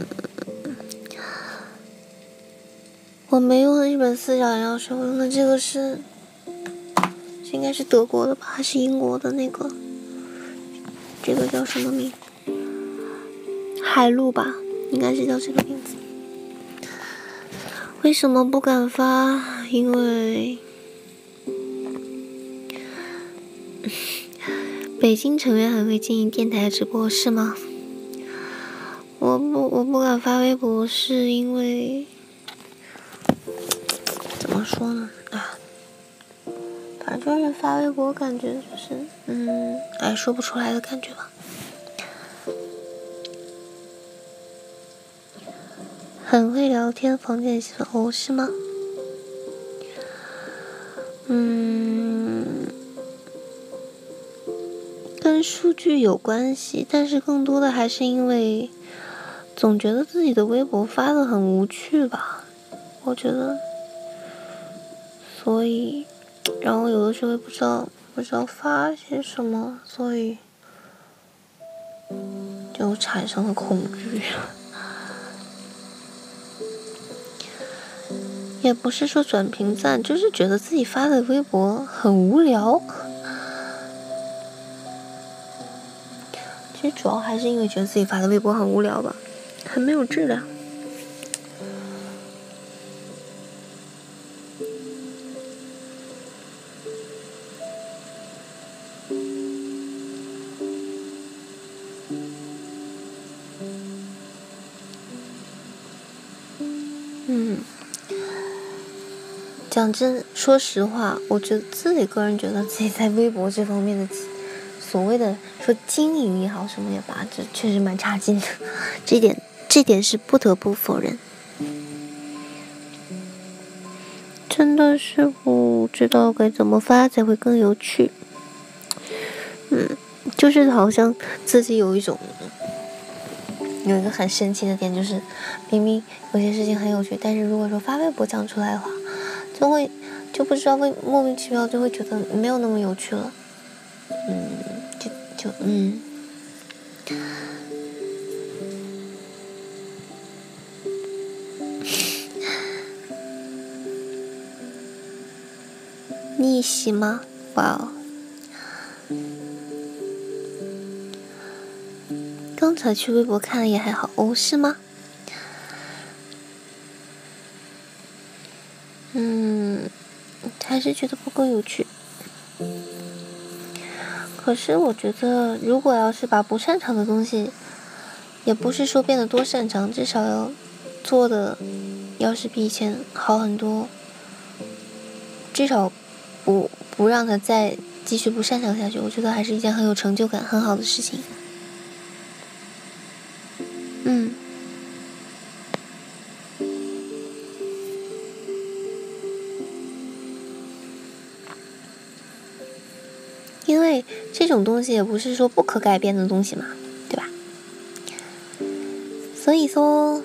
我没用日本四角药水，我用的这个是，这应该是德国的吧，还是英国的那个？这个叫什么名？海陆吧，应该是叫这个名字。为什么不敢发？因为北京成员还会经营电台直播是吗？我不我不敢发微博，是因为怎么说呢？啊，反正就是发微博，感觉就是嗯，哎，说不出来的感觉吧。很会聊天，房间喜欢哦，是吗？嗯，跟数据有关系，但是更多的还是因为总觉得自己的微博发的很无趣吧，我觉得，所以，然后有的时候也不知道不知道发些什么，所以就产生了恐惧。也不是说转评赞，就是觉得自己发的微博很无聊。其实主要还是因为觉得自己发的微博很无聊吧，很没有质量。嗯，讲真，说实话，我觉得自己个人觉得自己在微博这方面的所谓的说经营也好，什么也罢，这确实蛮差劲的，这点这点是不得不否认。真的是不知道该怎么发才会更有趣。嗯，就是好像自己有一种有一个很神奇的点，就是明明有些事情很有趣，但是如果说发微博讲出来的话，就会就不知道为莫名其妙就会觉得没有那么有趣了。嗯，就就嗯， 逆袭吗？哇哦！刚才去微博看了也还好哦，是吗？嗯，还是觉得不够有趣。可是我觉得，如果要是把不擅长的东西，也不是说变得多擅长，至少要做的，要是比以前好很多，至少不不让它再继续不擅长下去，我觉得还是一件很有成就感、很好的事情。嗯。因为这种东西也不是说不可改变的东西嘛，对吧？所以说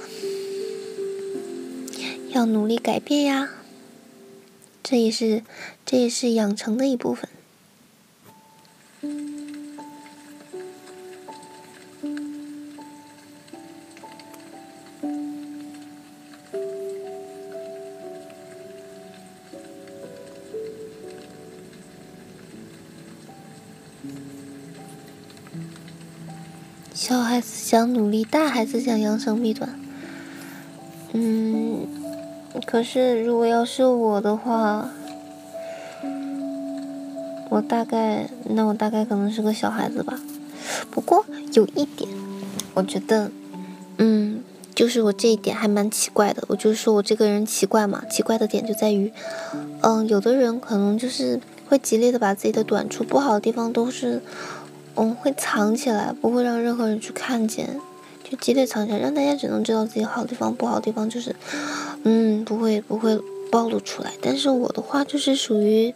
要努力改变呀，这也是这也是养成的一部分。小孩子想努力，大孩子想扬长避短。嗯，可是如果要是我的话，我大概那我大概可能是个小孩子吧。不过有一点，我觉得，嗯，就是我这一点还蛮奇怪的。我就是说我这个人奇怪嘛，奇怪的点就在于，嗯，有的人可能就是会极力的把自己的短处、不好的地方都是。嗯，会藏起来，不会让任何人去看见，就极力藏起来，让大家只能知道自己好的地方，不好的地方就是，嗯，不会不会暴露出来。但是我的话就是属于，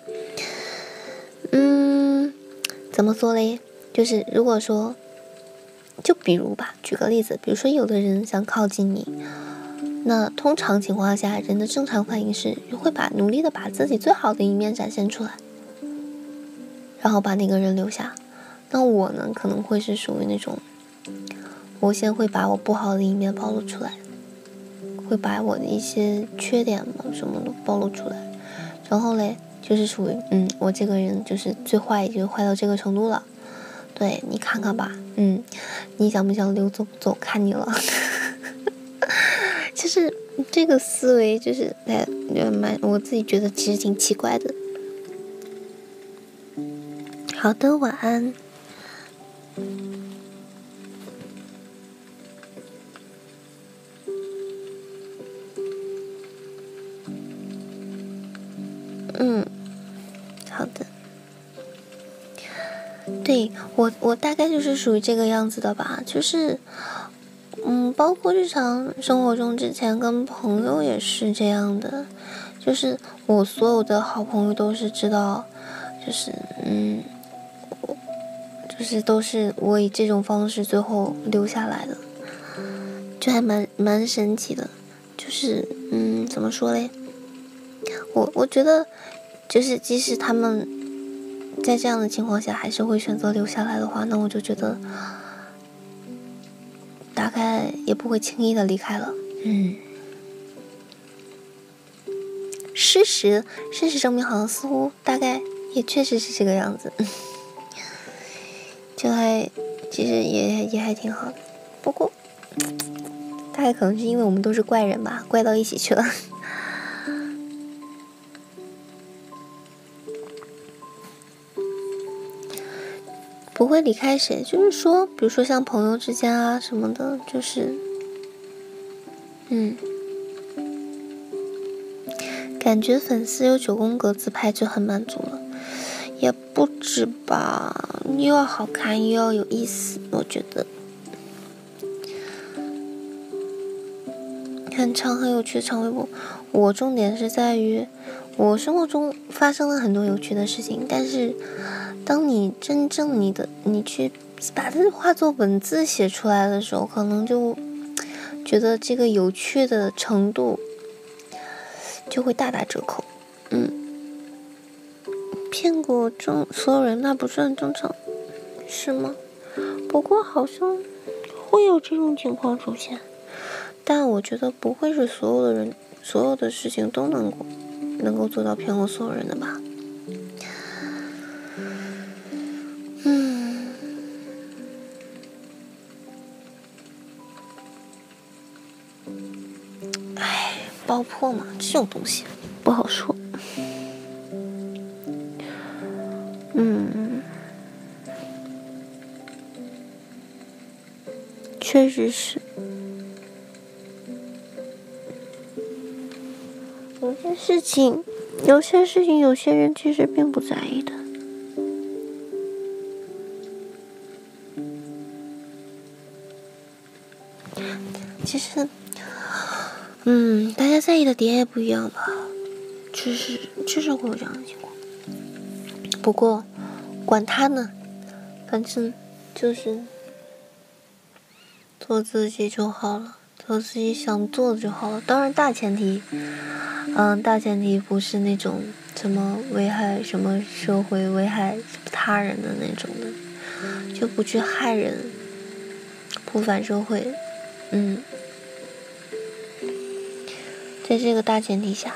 嗯，怎么说嘞？就是如果说，就比如吧，举个例子，比如说有的人想靠近你，那通常情况下，人的正常反应是会把努力的把自己最好的一面展现出来，然后把那个人留下。那我呢，可能会是属于那种，我先会把我不好的一面暴露出来，会把我的一些缺点嘛什么的暴露出来，然后嘞，就是属于，嗯，我这个人就是最坏，已经坏到这个程度了。对，你看看吧，嗯，你想不想溜走不走，看你了。就是这个思维，就是哎，蛮我自己觉得其实挺奇怪的。好的，晚安。嗯，好的。对，我我大概就是属于这个样子的吧，就是，嗯，包括日常生活中之前跟朋友也是这样的，就是我所有的好朋友都是知道，就是嗯，就是都是我以这种方式最后留下来的，就还蛮蛮神奇的，就是嗯，怎么说嘞？我我觉得，就是即使他们在这样的情况下还是会选择留下来的话，那我就觉得大概也不会轻易的离开了。嗯，事实事实证明，好像似乎大概也确实是这个样子，就还其实也也还挺好的。不过大概可能是因为我们都是怪人吧，怪到一起去了。不会离开谁，就是说，比如说像朋友之间啊什么的，就是，嗯，感觉粉丝有九宫格自拍就很满足了，也不止吧，又要好看又要有意思，我觉得很长很有趣的长微博。我重点是在于，我生活中发生了很多有趣的事情，但是。当你真正你的你去把它化作文字写出来的时候，可能就觉得这个有趣的程度就会大打折扣。嗯，骗过正所有人那不是很正常，是吗？ 不过好像会有这种情况出现，但我觉得不会是所有的人，所有的事情都能够能够做到骗过所有人的吧。嗯，哎，爆破嘛，这种东西不好说。嗯，确实是。有些事情，有些事情，有些人其实并不在意的。其实，嗯，大家在意的点也不一样吧，确实，确实会有这样的情况。不过，管他呢，反正就是做自己就好了，做自己想做的就好了。当然，大前提，嗯，大前提不是那种什么危害什么社会、危害他人的那种的，就不去害人，不反社会，嗯。在这个大前提下，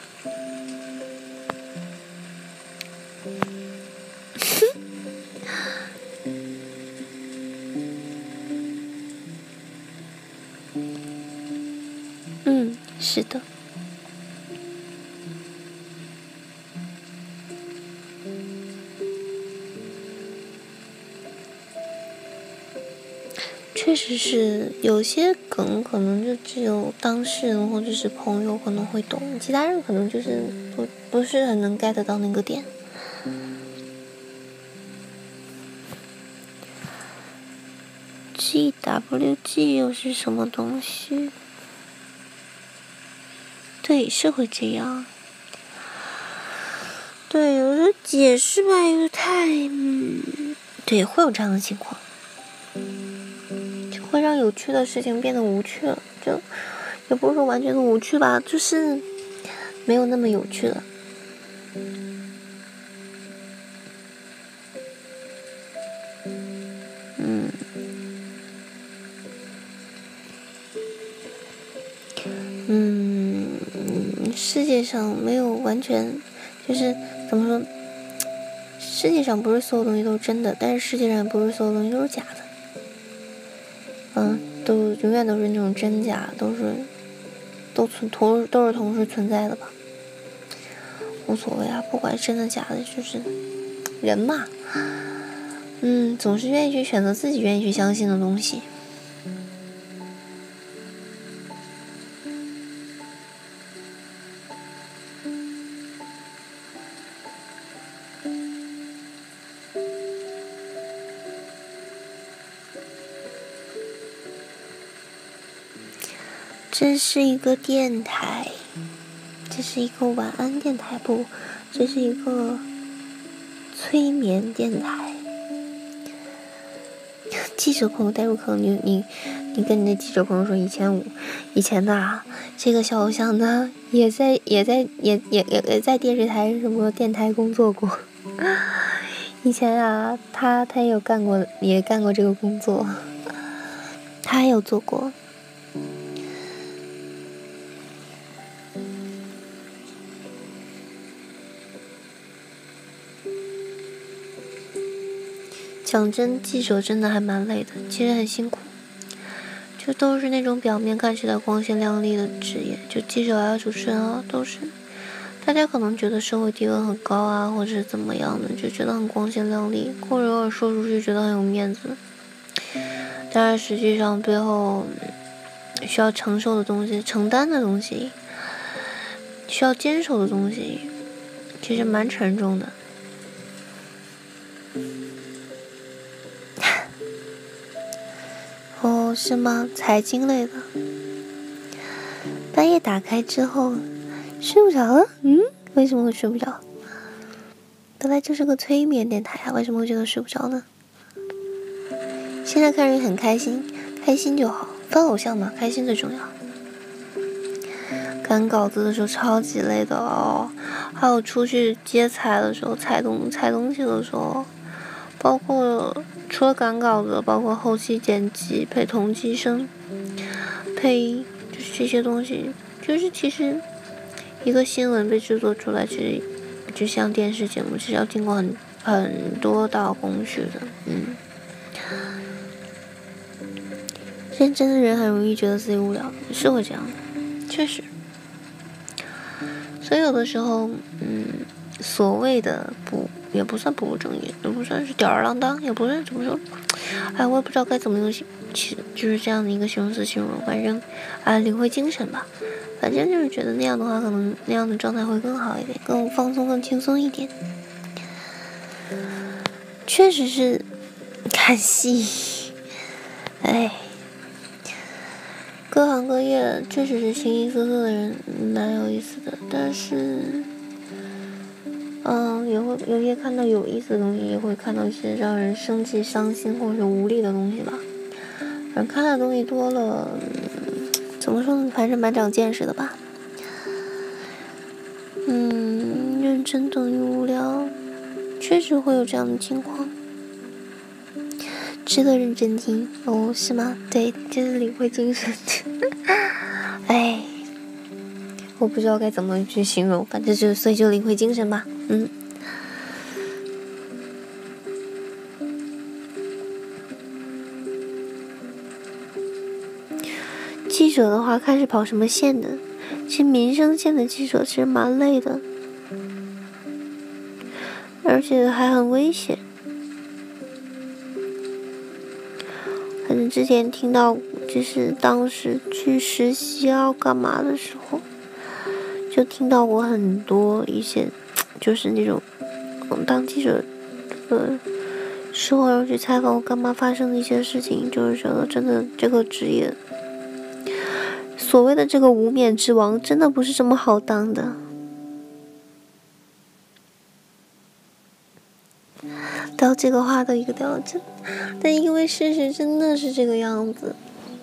嗯，是的，确实是有些梗可能就只有当事人或者是朋友可能会懂，其他人可能就是不不是很能 get 到那个点。G W G 又是什么东西？对，是会这样。对，有时候解释吧，又太……嗯，对，会有这样的情况，就会让有趣的事情变得无趣了。就也不是说完全的无趣吧，就是没有那么有趣了。嗯。嗯，世界上没有完全，就是怎么说？世界上不是所有东西都是真的，但是世界上不是所有东西都是假的。嗯，都永远都是那种真假，都是都存同都是同时存在的吧？无所谓啊，不管真的假的，就是人嘛。嗯，总是愿意去选择自己愿意去相信的东西。这是一个电台，这是一个晚安电台不，这是一个催眠电台。记者朋友代入可能你你你跟你的记者朋友说，以前我以前的啊，这个小偶像呢，也在也在也也也也在电视台什么电台工作过。以前啊，他他也有干过，也干过这个工作，他也有做过。讲真，记者真的还蛮累的，其实很辛苦，就都是那种表面看起来光鲜亮丽的职业，就记者啊、主持人啊，都是大家可能觉得社会地位很高啊，或者是怎么样的，就觉得很光鲜亮丽，或者偶尔说出去觉得很有面子，但是实际上背后需要承受的东西、承担的东西、需要坚守的东西，其实蛮沉重的。哦，是吗？财经类的，半夜打开之后睡不着了。嗯，为什么会睡不着？本来就是个催眠电台啊，为什么会觉得睡不着呢？现在看人很开心，开心就好。翻偶像嘛，开心最重要。赶稿子的时候超级累的哦，还有出去接彩的时候，采东采东西的时候， 包括除了赶稿子，包括后期剪辑、配同期声、配就是这些东西，就是其实一个新闻被制作出来，其实就像电视节目，其实要经过很很多道工序的，嗯。认真的人很容易觉得自己无聊，是会这样的，确实。所以有的时候，嗯，所谓的不也不算不务正业，也不算是吊儿郎当，也不算怎么说，哎，我也不知道该怎么用其就是这样的一个形容词形容，反正啊，领会精神吧。反正就是觉得那样的话，可能那样的状态会更好一点，更放松、更轻松一点。确实是看戏，哎。各行各业确实是形形色色的人，蛮有意思的。但是，嗯，也会有些看到有意思的东西，也会看到一些让人生气、伤心或者是无力的东西吧。反正看的东西多了，怎么说呢？反正蛮长见识的吧。嗯，认真等于无聊，确实会有这样的情况。值得认真听哦，是吗？对，就是领会精神。哎，我不知道该怎么去形容，反正就所以就领会精神吧。嗯。记者的话，看是跑什么线的。其实民生线的记者其实蛮累的，而且还很危险。反正之前听到，就是当时去实习要干嘛的时候，就听到过很多一些，就是那种，嗯，当记者的时候要去采访我干嘛发生的一些事情，就是觉得真的这个职业，所谓的这个无冕之王，真的不是这么好当的。到这个话的一个调真，但因为事实真的是这个样子。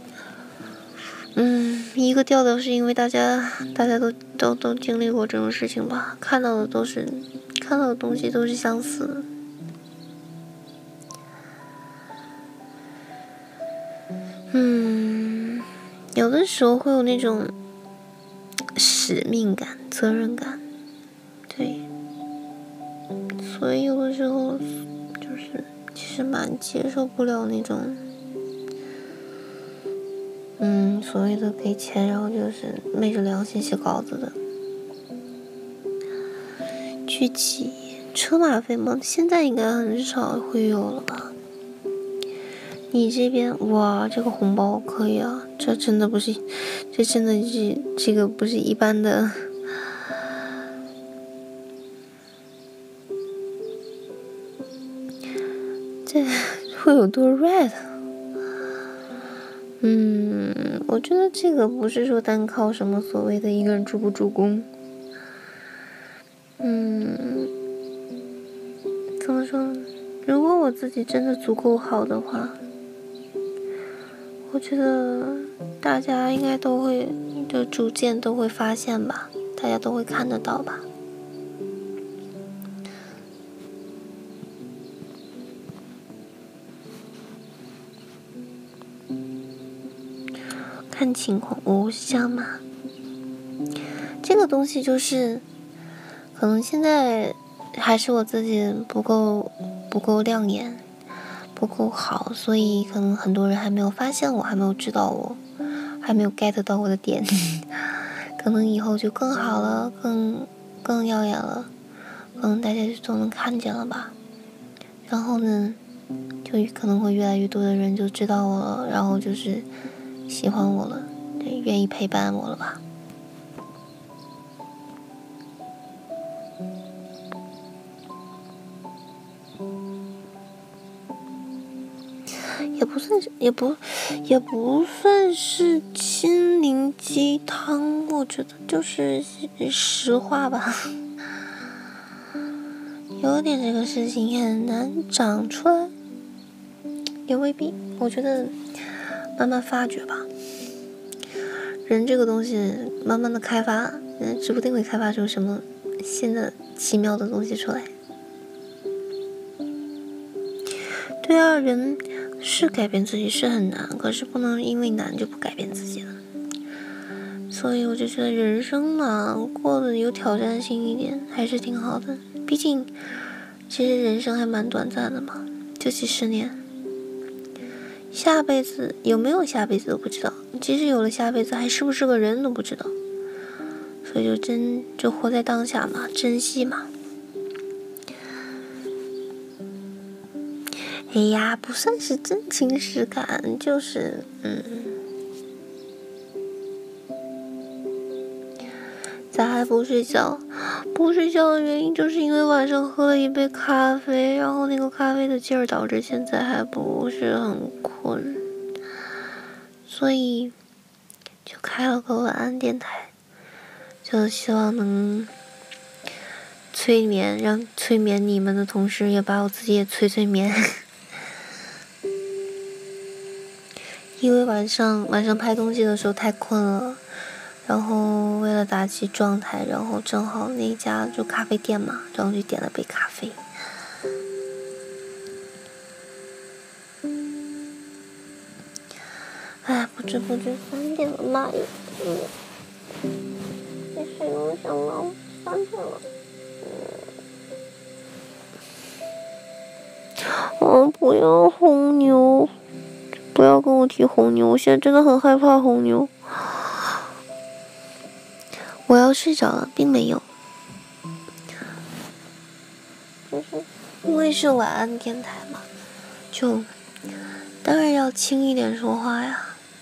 嗯，一个调调是因为大家大家都都都经历过这种事情吧，看到的都是看到的东西都是相似的。嗯，有的时候会有那种使命感、责任感，对，所以有的时候。其实蛮接受不了那种，嗯，所谓的给钱，然后就是昧着良心写稿子的。具体车马费吗？现在应该很少会有了吧？你这边哇，这个红包可以啊，这真的不是，这真的是这个不是一般的。这会有多 red？ 嗯，我觉得这个不是说单靠什么所谓的一个人助不助攻。嗯，怎么说呢？如果我自己真的足够好的话，我觉得大家应该都会，就逐渐都会发现吧，大家都会看得到吧。看情况，偶像嘛，这个东西就是，可能现在还是我自己不够不够亮眼，不够好，所以可能很多人还没有发现我，还没有知道我，还没有 get 到我的点，可能以后就更好了，更更耀眼了，可能大家就都能看见了吧。然后呢，就可能会越来越多的人就知道我了，然后就是喜欢我了，对，愿意陪伴我了吧。也不算是，也不，也不算是心灵鸡汤，我觉得就是实话吧。有点这个事情很难长出来，也未必。我觉得慢慢发掘吧。人这个东西慢慢的开发，嗯，指不定会开发出什么新的奇妙的东西出来。 对啊，人是改变自己是很难，可是不能因为难就不改变自己了。所以我就觉得人生嘛，过得有挑战性一点还是挺好的。毕竟，其实人生还蛮短暂的嘛，就几十年。下辈子有没有下辈子都不知道，即使有了下辈子，还是不是个人都不知道。所以就真就活在当下嘛，珍惜嘛。哎呀，不算是真情实感，就是嗯。咋还不睡觉？不睡觉的原因就是因为晚上喝了一杯咖啡，然后那个咖啡的劲儿导致现在还不是很困，所以就开了个晚安电台，就希望能催眠，让催眠你们的同时，也把我自己也催催眠。因为晚上晚上拍东西的时候太困了。然后为了打起状态，然后正好那家就咖啡店嘛，然后就点了杯咖啡。哎，不知不觉三点了，妈呀！嗯，你谁能想到三点了？哦，不要红牛，不要跟我提红牛，我现在真的很害怕红牛。我要睡着了，并没有，就是因为是晚安电台嘛，就当然要轻一点说话呀。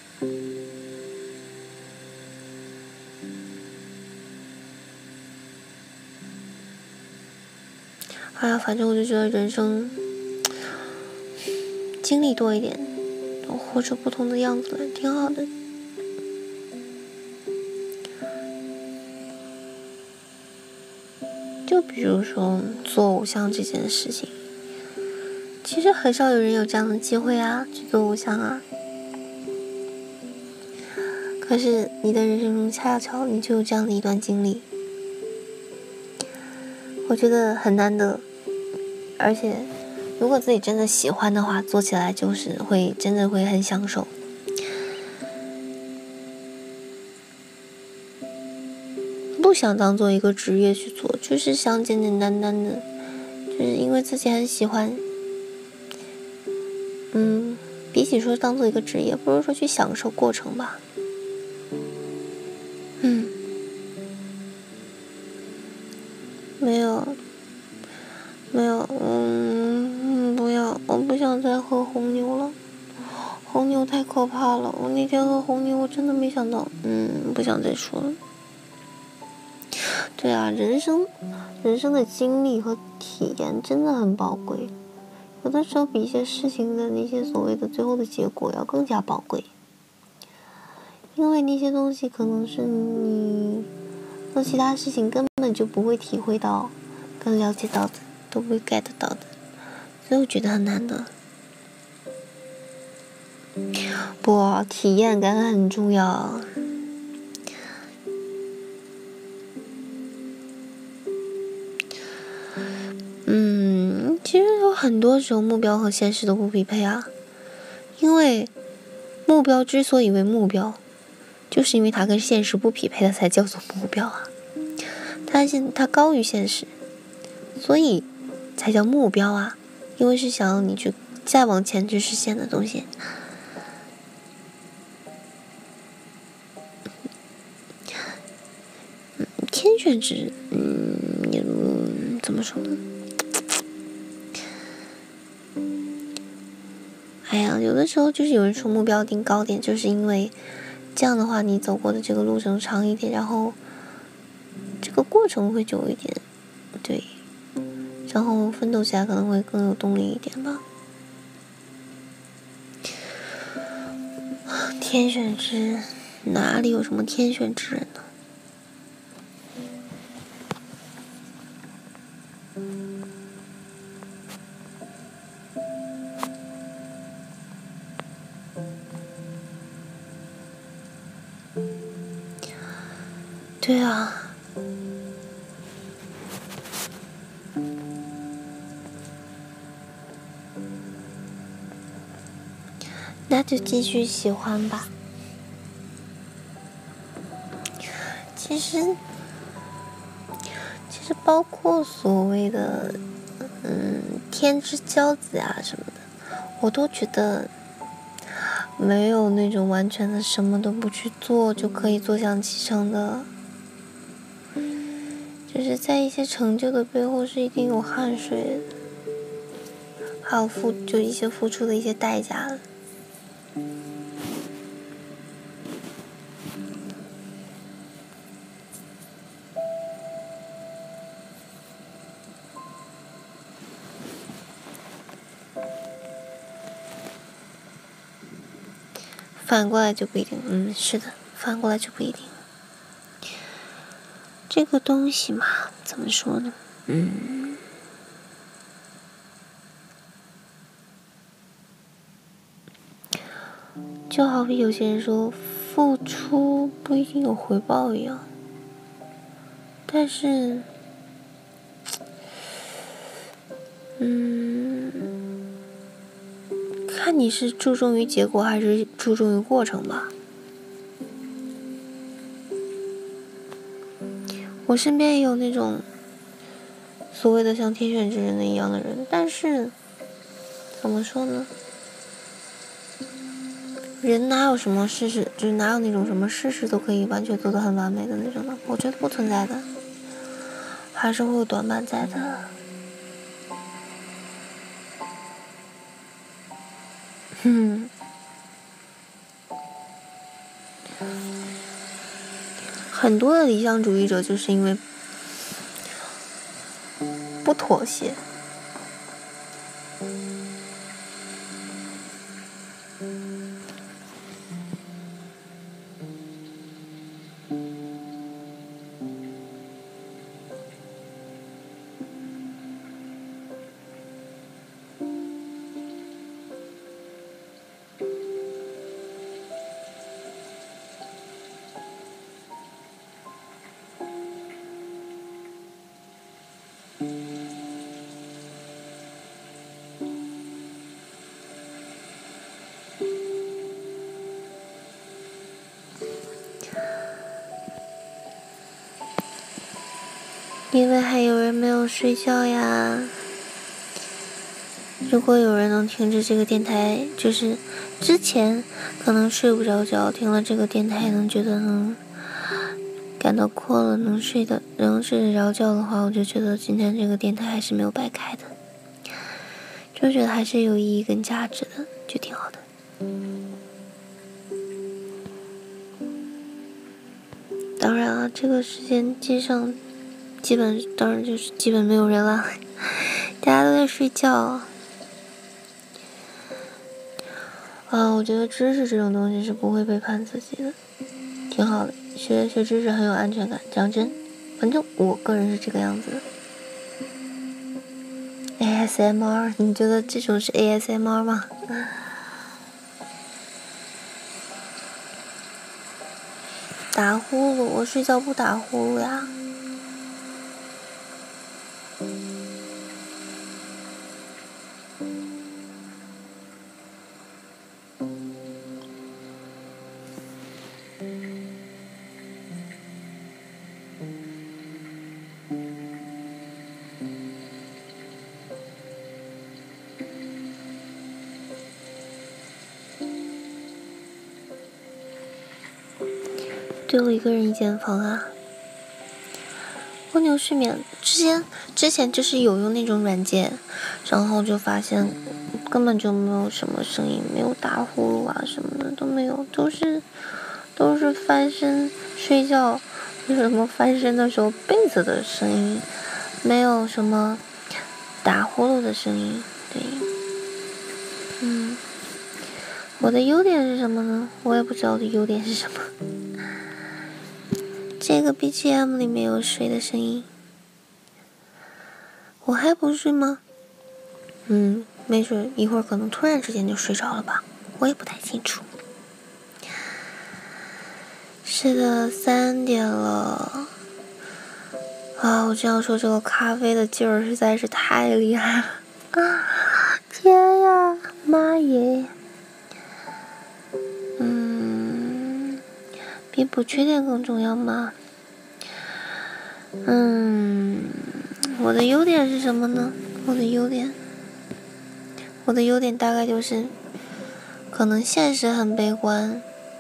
哎呀，反正我就觉得人生经历多一点，活出不同的样子来，挺好的。就比如说做偶像这件事情，其实很少有人有这样的机会啊，去做偶像啊。可是你的人生中恰巧你就有这样的一段经历，我觉得很难得。而且如果自己真的喜欢的话，做起来就是会真的会很享受。不想当做一个职业去做，就是想简简单单的，就是因为自己很喜欢。嗯，比起说当做一个职业，不如说去享受过程吧。嗯，没有，没有，嗯，不要，我不想再喝红牛了，红牛太可怕了。我那天喝红牛，我真的没想到，嗯，不想再说了。对啊，人生，人生的经历和体验真的很宝贵，有的时候比一些事情的那些所谓的最后的结果要更加宝贵，因为那些东西可能是你做其他事情根本就不会体会到、跟了解到的，都不会 get 到的，所以我觉得很难得。不，体验感很重要。嗯，其实有很多时候目标和现实都不匹配啊，因为目标之所以为目标，就是因为它跟现实不匹配的才叫做目标啊，它现它高于现实，所以才叫目标啊，因为是想要你去再往前去实现的东西。嗯，天选之，嗯，嗯，怎么说呢？哎呀，有的时候就是有人说目标定高点，就是因为这样的话你走过的这个路程长一点，然后这个过程会久一点，对，然后奋斗起来可能会更有动力一点吧。天选之，哪里有什么天选之人呢？对啊， 那就继续喜欢吧。其实，其实包括所谓的嗯天之骄子啊什么的，我都觉得没有那种完全的什么都不去做就可以坐享其成的。就是在一些成就的背后是一定有汗水的，还有付就一些付出的一些代价的。反过来就不一定，嗯，是的，反过来就不一定。这个东西嘛，怎么说呢？嗯，就好比有些人说，付出不一定有回报一样。但是，嗯，看你是注重于结果还是注重于过程吧。我身边也有那种所谓的像天选之人的一样的人，但是怎么说呢？人哪有什么事事，就是哪有那种什么事事都可以完全做得很完美的那种的？我觉得不存在的，还是会有短板在的。嗯，很多的理想主义者就是因为不妥协。因为还有人没有睡觉呀。如果有人能听着这个电台，就是之前可能睡不着觉，听了这个电台能觉得能感到困了，能睡的能睡得着觉的话，我就觉得今天这个电台还是没有白开的，就觉得还是有意义跟价值的，就挺好的。当然啊，这个时间机上基本当然就是基本没有人了，大家都在睡觉。啊，我觉得知识这种东西是不会背叛自己的，挺好的。学学知识很有安全感，讲真，反正我个人是这个样子的。A S M R， 你觉得这种是 A S M R 吗？打呼噜，我睡觉不打呼噜呀。对我一个人一间房啊。蜗牛睡眠之前之前就是有用那种软件，然后就发现根本就没有什么声音，没有打呼噜啊什么的都没有，都是都是翻身睡觉，就是什么翻身的时候被子的声音，没有什么打呼噜的声音。对，嗯，我的优点是什么呢？我也不知道我的优点是什么。这个 B G M 里面有水的声音，我还不睡吗？嗯，没准一会儿可能突然之间就睡着了吧，我也不太清楚。是的，三点了。啊，我这样说这个咖啡的劲儿实在是太厉害了啊！天呀，妈耶！ 比不缺点更重要吗？嗯，我的优点是什么呢？我的优点，我的优点大概就是，可能现实很悲观，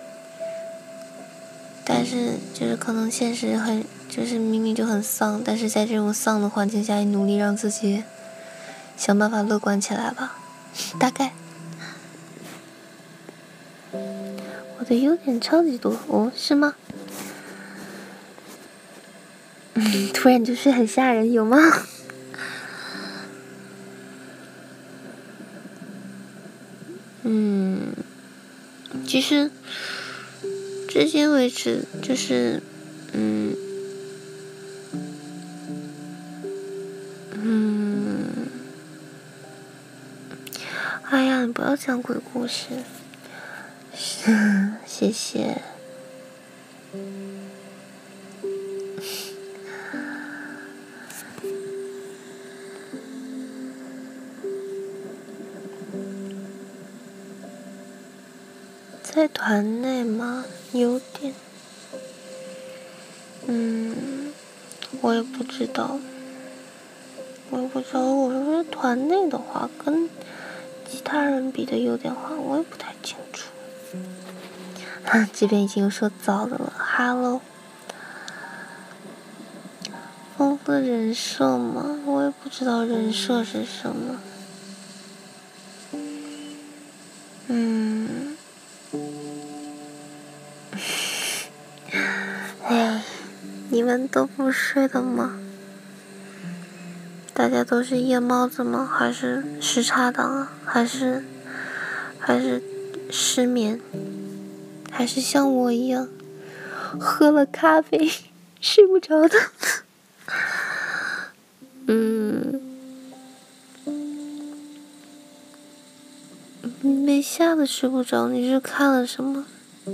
但是就是可能现实很，就是明明就很丧，但是在这种丧的环境下，努力让自己想办法乐观起来吧，大概。我的优点超级多哦，是吗？嗯，突然就是很吓人，有吗？嗯，其实至今为止，就是嗯嗯，哎呀，你不要讲鬼故事，谢谢。在团内吗？优点，嗯，我也不知道，我也不知道。我说团内的话，跟其他人比的优点话，我也不太清楚。这边已经有说早的了 ，Hello。丰富的人设吗？我也不知道人设是什么。嗯。哎，你们都不睡的吗？大家都是夜猫子吗？还是时差党啊？还是还是失眠？还是像我一样喝了咖啡睡不着的？嗯，没吓得睡不着，你是看了什么？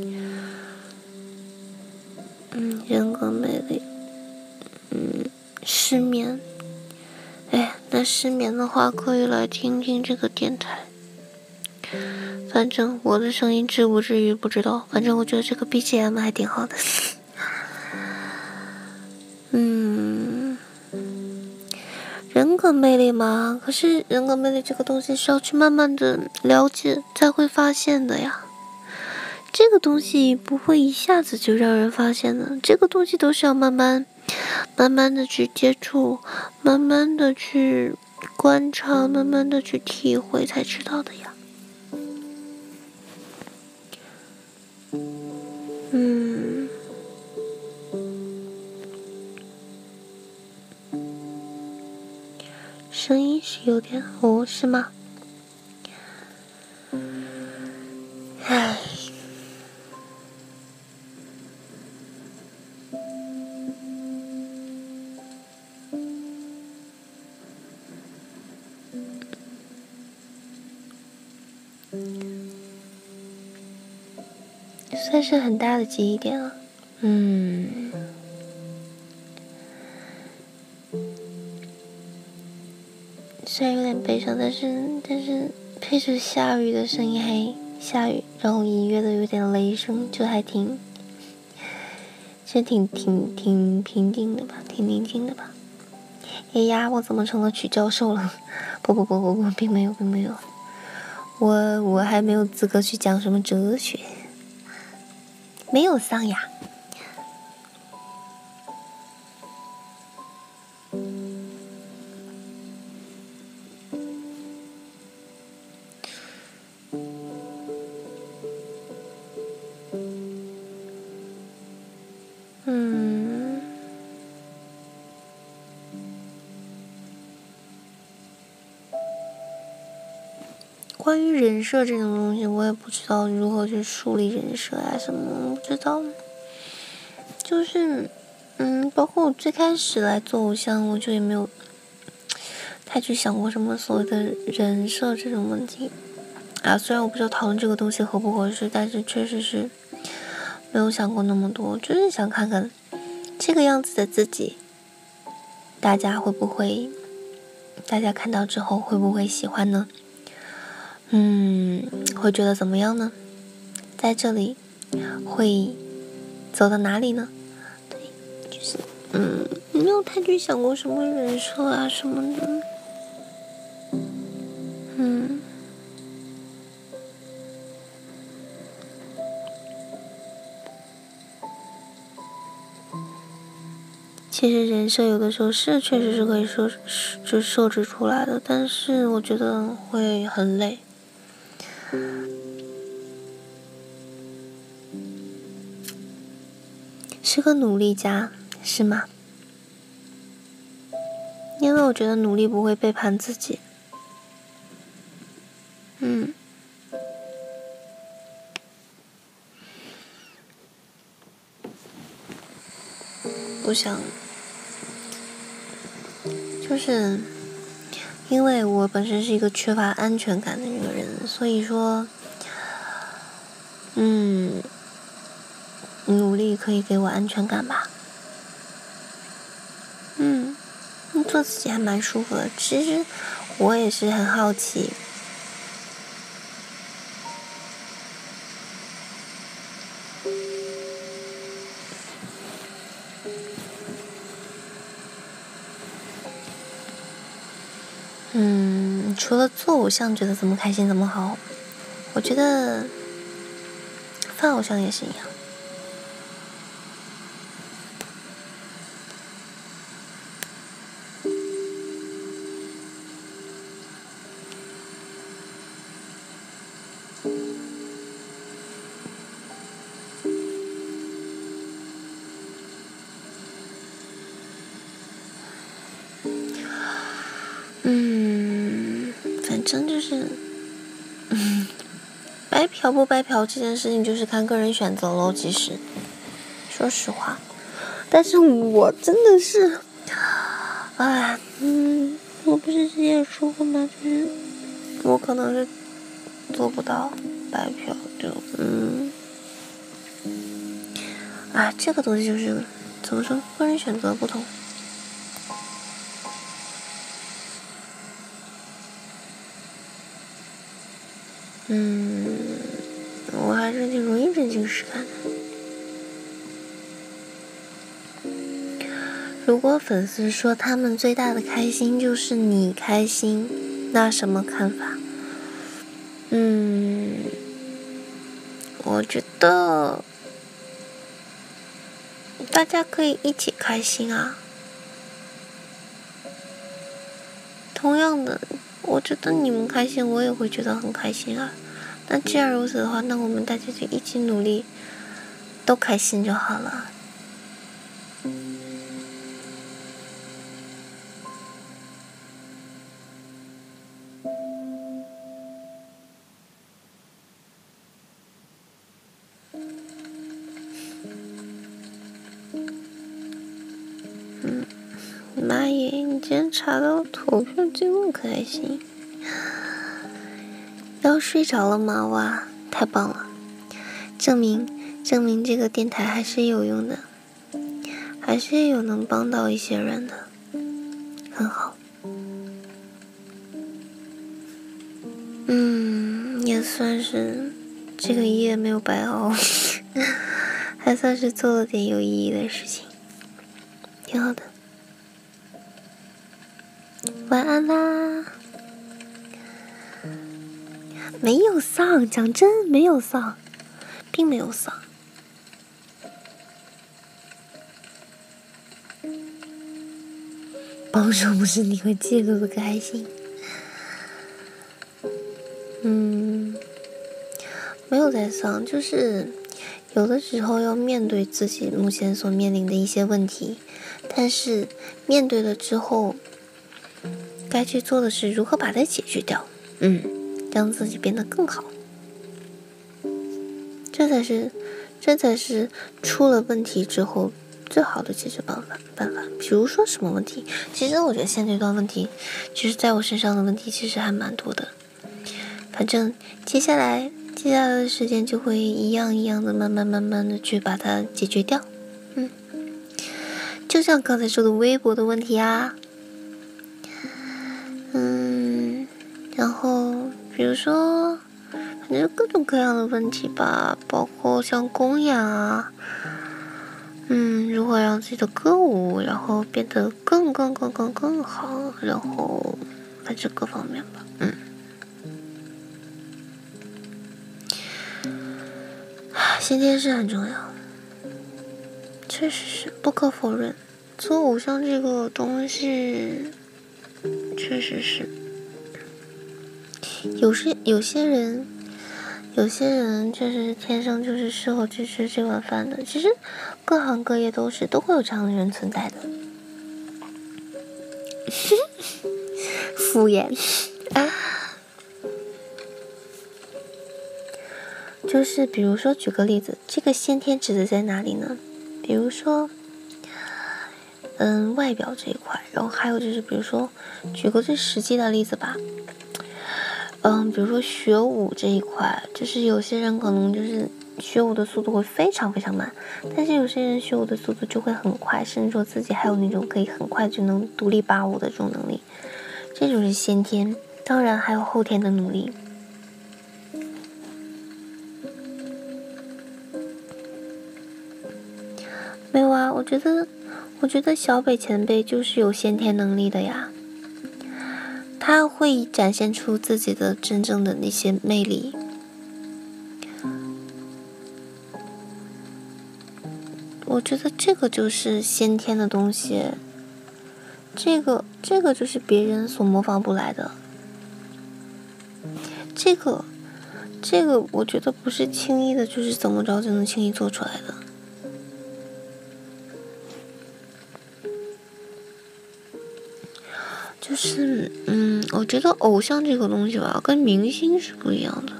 嗯，人格魅力。嗯，失眠。哎，那失眠的话可以来听听这个电台。反正我的声音治不治愈不知道，反正我觉得这个 B G M 还挺好的。嗯，人格魅力嘛，可是人格魅力这个东西是要去慢慢的了解才会发现的呀。这个东西不会一下子就让人发现的，这个东西都是要慢慢、慢慢的去接触，慢慢的去观察，慢慢的去体会才知道的呀。嗯，声音是有点哦，是吗？唉。算是很大的记忆点了。嗯，虽然有点悲伤，但是但是配着下雨的声音还下雨，然后隐约的有点雷声，就还挺，其实挺挺挺平静的吧，挺宁静的吧。哎呀，我怎么成了曲教授了？不不不不不，并没有并没有，我我还没有资格去讲什么哲学，没有丧呀。嗯，关于人设这种东西，我也不知道如何去树立人设啊什么，我不知道。就是，嗯，包括我最开始来做偶像，我就也没有太去想过什么所谓的人设这种问题啊。虽然我不知道讨论这个东西合不合适，但是确实是没有想过那么多，就是想看看这个样子的自己，大家会不会，大家看到之后会不会喜欢呢？嗯，会觉得怎么样呢？在这里会走到哪里呢？对，就是嗯，没有太去想过什么人设啊什么的。嗯。其实人设有的时候是确实是可以设就设置出来的，但是我觉得会很累。是个努力家，是吗？因为我觉得努力不会背叛自己。嗯。不想。就是因为我本身是一个缺乏安全感的一个人，所以说，嗯，努力可以给我安全感吧。嗯，做自己还蛮舒服的。其实我也是很好奇，嗯，除了做偶像觉得怎么开心怎么好，我觉得放偶像也是一样。嗯，反正就是，嗯，白嫖不白嫖这件事情就是看个人选择咯。其实，说实话，但是我真的是，哎，嗯，我不是之前也说过吗？就是我可能是做不到白嫖，就嗯，啊，这个东西就是怎么说，个人选择不同。嗯，我还是挺容易真情实感的。如果粉丝说他们最大的开心就是你开心，那什么看法？嗯，我觉得大家可以一起开心啊。同样的，我觉得你们开心，我也会觉得很开心啊。那既然如此的话，那我们大家就一起努力，都开心就好了。嗯，妈耶！你竟然查到投票记录，可还行？要睡着了吗？哇，太棒了！证明证明这个电台还是有用的，还是有能帮到一些人的，很好。嗯，也算是这个夜没有白熬，还算是做了点有意义的事情，挺好的。晚安啦！没有丧，讲真没有丧，并没有丧。帮手不是你会记录的开心。嗯，没有在丧，就是有的时候要面对自己目前所面临的一些问题，但是面对了之后，该去做的是如何把它解决掉，嗯，让自己变得更好。这才是，这才是出了问题之后最好的解决办法。办法，比如说什么问题？其实我觉得现阶段问题，其实在我身上的问题其实还蛮多的。反正接下来接下来的时间就会一样一样的慢慢慢慢的去把它解决掉。嗯，就像刚才说的微博的问题啊，嗯，然后比如说反正各种各样的问题吧，包括像公演啊， 嗯，如何让自己的歌舞然后变得更更更更更好，然后反正各方面吧，嗯。先天是很重要，确实是不可否认。做偶像这个东西，确实是。有些有些人，有些人确实天生就是适合去吃这碗饭的。其实，各行各业都是都会有这样的人存在的。敷衍。就是比如说举个例子，这个先天指的在哪里呢？比如说嗯外表这一块，然后还有就是比如说举个最实际的例子吧，嗯比如说学舞这一块，就是有些人可能就是学舞的速度会非常非常慢，但是有些人学舞的速度就会很快，甚至说自己还有那种可以很快就能独立把舞的这种能力，这种是先天，当然还有后天的努力。没有啊，我觉得，我觉得小北前辈就是有先天能力的呀。他会展现出自己的真正的那些魅力。我觉得这个就是先天的东西，这个这个就是别人所模仿不来的。这个，这个我觉得不是轻易的，就是怎么着就能轻易做出来的。就是，嗯，我觉得偶像这个东西吧，跟明星是不一样的。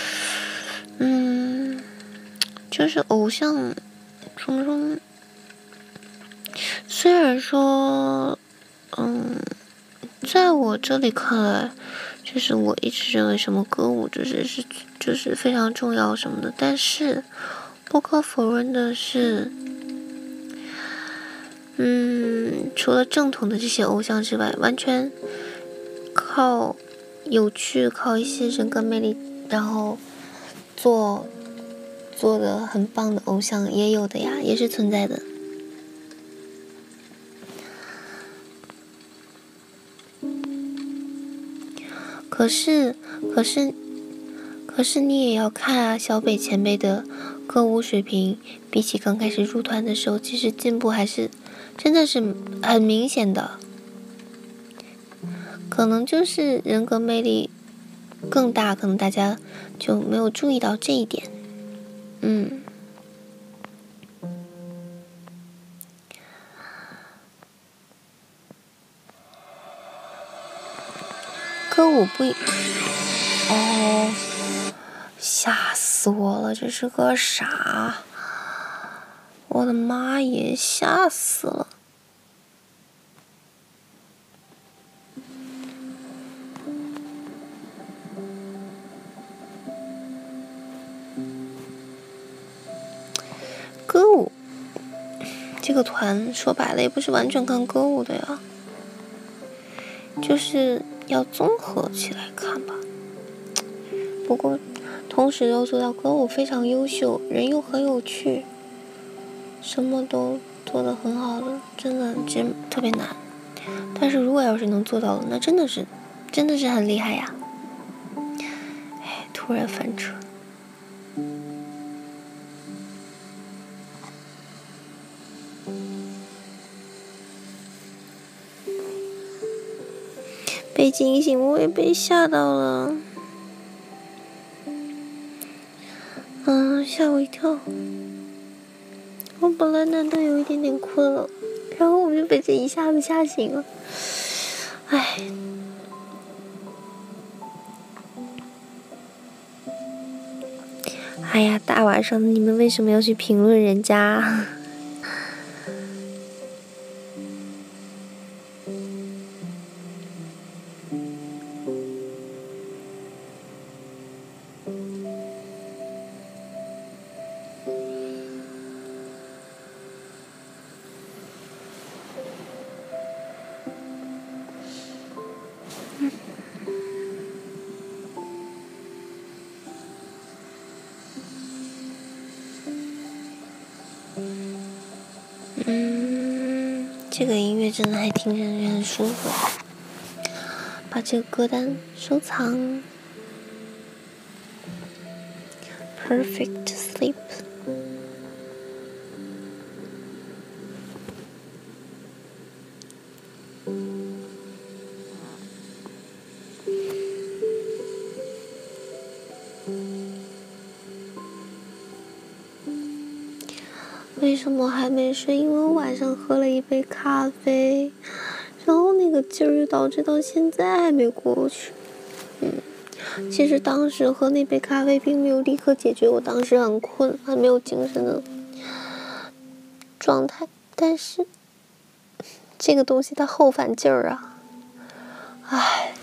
嗯，就是偶像，怎么说呢？虽然说，嗯，在我这里看来，就是我一直认为什么歌舞就是是就是非常重要什么的，但是不可否认的是。嗯，除了正统的这些偶像之外，完全靠有趣，靠一些人格魅力，然后做做的很棒的偶像也有的呀，也是存在的。可是，可是，可是你也要看啊，小北前辈的歌舞水平，比起刚开始入团的时候，其实进步还是真的是很明显的。可能就是人格魅力更大，可能大家就没有注意到这一点。嗯，歌舞不一哦，吓死我了！这是个啥？我的妈耶，吓死了！歌舞这个团说白了也不是完全看歌舞的呀，就是要综合起来看吧。不过同时要做到歌舞非常优秀，人又很有趣，什么都做得很好的，真的真特别难。但是如果要是能做到了，那真的是真的是很厉害呀。哎，突然翻车。被惊醒，我也被吓到了。嗯，吓我一跳。我本来难得有一点点困了，然后我就被这一下子吓醒了。唉。哎呀，大晚上的你们为什么要去评论人家？嗯这个音乐真的还听着很舒服，把这个歌单收藏。Perfect sleep。为什么还没睡？因为我晚上喝了一杯咖啡，然后那个劲儿就导致到现在还没过去。嗯，其实当时喝那杯咖啡并没有立刻解决我当时很困、还没有精神的状态，但是这个东西它后反劲儿啊，唉。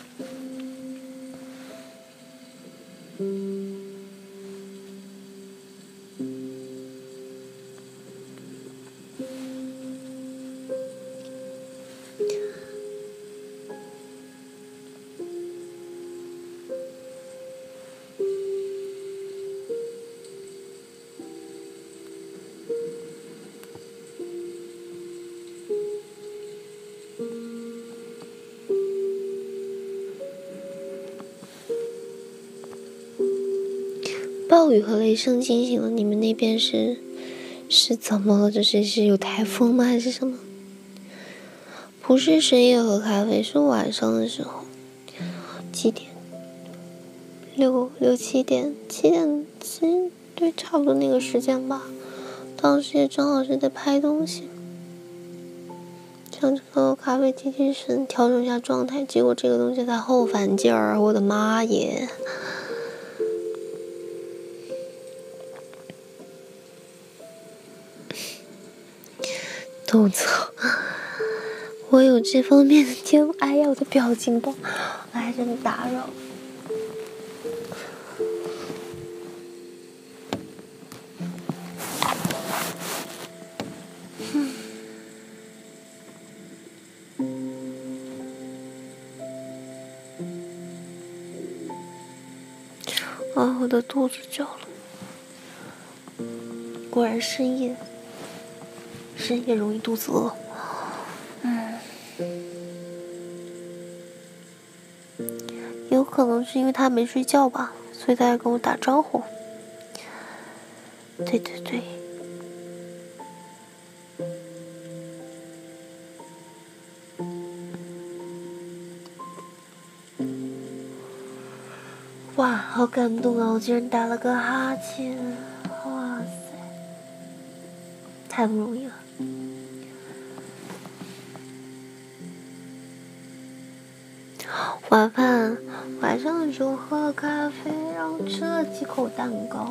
暴雨和雷声惊醒了，你们那边是是怎么了？这是是有台风吗？还是什么？不是深夜喝咖啡，是晚上的时候。几点？六六七点，七点七对，差不多那个时间吧。当时也正好是在拍东西，想着喝咖啡提提神，调整一下状态。结果这个东西它后反劲儿，我的妈耶！动作，我有这方面的天赋。哎呀，我的表情包，哎，真打扰。嗯。啊，我的肚子叫了。果然深夜。深夜容易肚子饿，嗯，有可能是因为他没睡觉吧，所以他要跟我打招呼。对对对，哇，好感动啊！我居然打了个哈欠，哇塞，太不容易了。晚饭晚上的时候喝了咖啡，然后吃了几口蛋糕。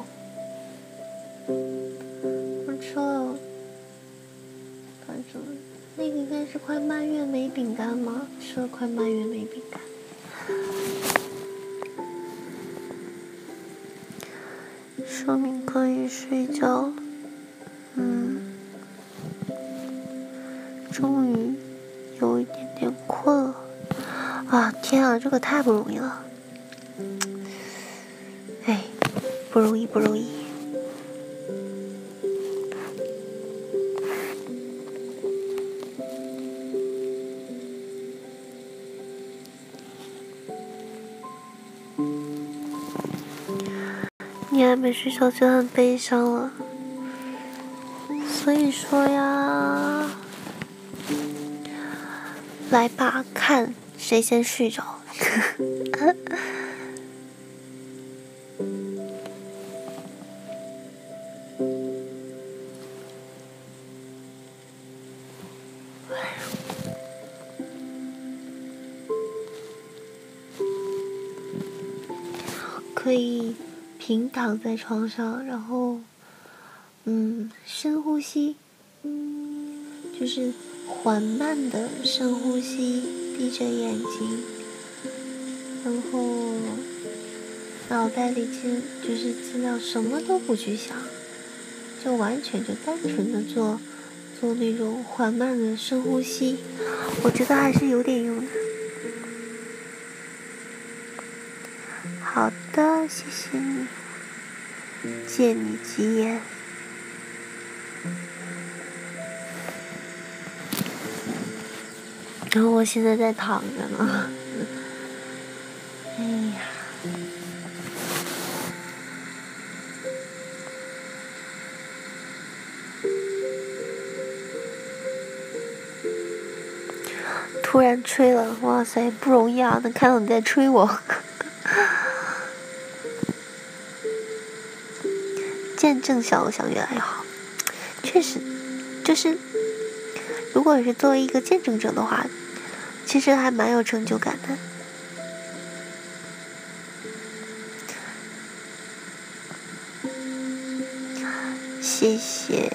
我吃了，反正那个应该是块蔓越莓饼干吗？吃了块蔓越莓饼干。说明可以睡觉了。嗯，终于有一点点困了。啊，天啊，这个太不容易了。哎，不容易，不容易。你还没睡觉就很悲伤了，所以说呀，来吧，看谁先睡着。可以平躺在床上，然后，嗯，深呼吸，就是缓慢的深呼吸，闭着眼睛，然后脑袋里尽就是尽量什么都不去想，就完全就单纯的做做那种缓慢的深呼吸，我觉得还是有点用的。好的，谢谢你，借你吉言。 然后我现在在躺着呢。哎呀，突然吹了，哇塞，不容易啊！能看到你在吹我。见证小偶像越来越好，确实，就是如果是作为一个见证者的话，其实还蛮有成就感的。谢谢。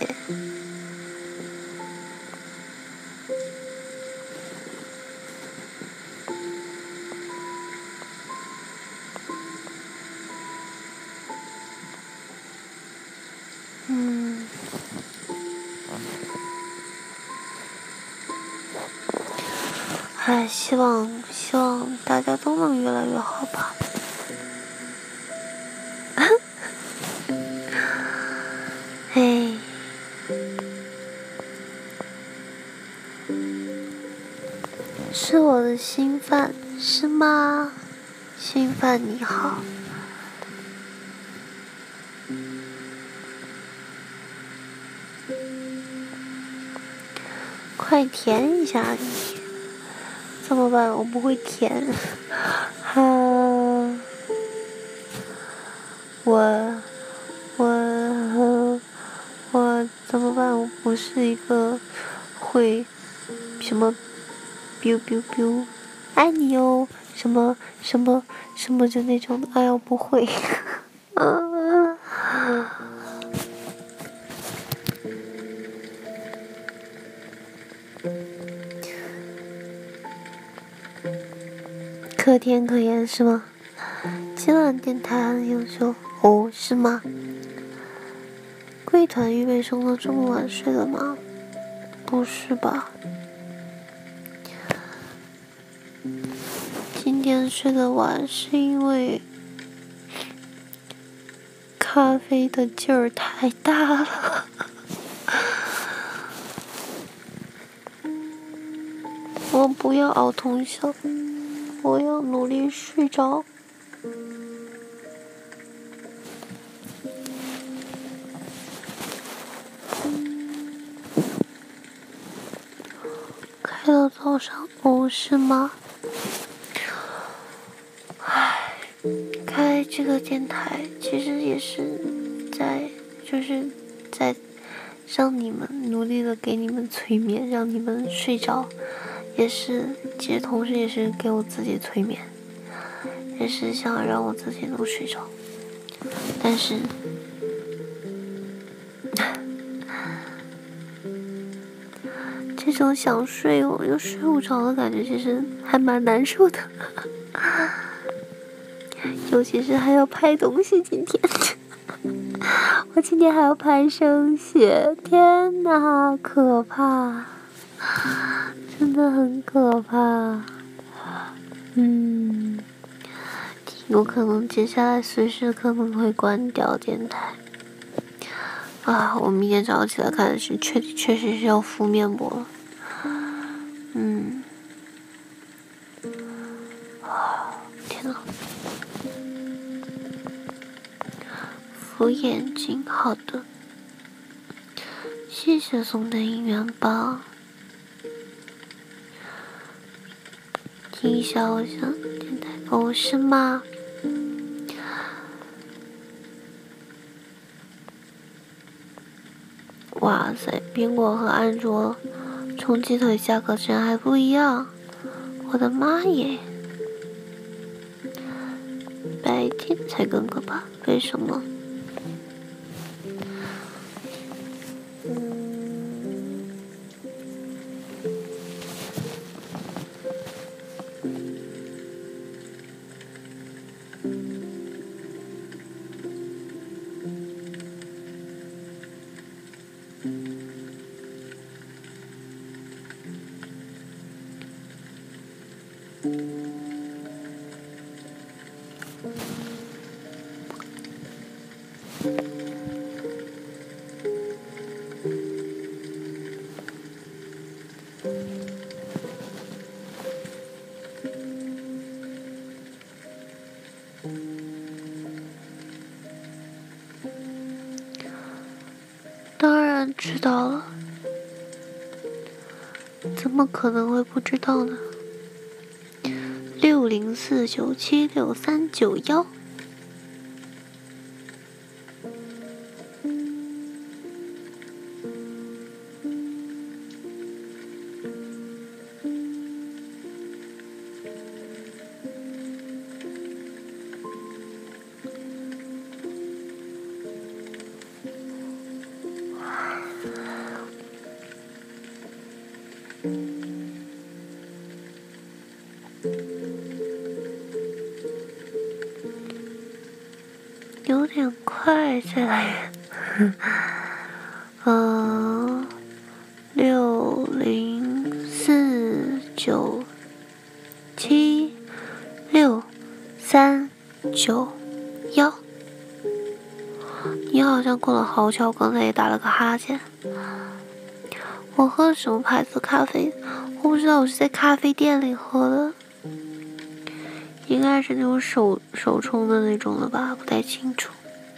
嗯。哎，希望希望大家都能越来越好吧。哎。是我的新饭是吗？新饭你好。快填一下你。怎么办？我不会填。哈，我我我怎么办？我不是一个会什么 biu biu biu 爱你哦什么什么什么就那种的，哎呀，我不会。啊。可甜可盐是吗？今晚电台很优秀哦，是吗？贵团预备生都这么晚睡了吗？不是吧？今天睡得晚是因为咖啡的劲儿太大了。我不要熬通宵，我要努力睡着。开到早上哦，是吗？唉，开这个电台其实也是在，就是在让你们努力的给你们催眠，让你们睡着，也是，其实同时也是给我自己催眠，也是想让我自己能睡着，但是。这种想睡我又睡不着的感觉，其实还蛮难受的。尤其是还要拍东西，今天我今天还要拍声写，天哪，可怕，真的很可怕。嗯，有可能接下来随时可能会关掉电台。啊，我明天早上起来看是确确实是要敷面膜了。嗯，天哪，敷眼睛，好的，谢谢送的应援棒。听小偶像电台哦，是吗？哇塞，苹果和安卓充鸡腿价格居然还不一样，我的妈耶！白天才更可怕，为什么？ 然知道了，怎么可能会不知道呢？六零四九七六三九幺。有点快，再来源。嗯，六零四九七六三九幺。你好像过得好巧，刚才也打了个哈欠。我喝什么牌子咖啡？我不知道，我是在咖啡店里喝的。应该是那种手手冲的那种的吧，不太清楚。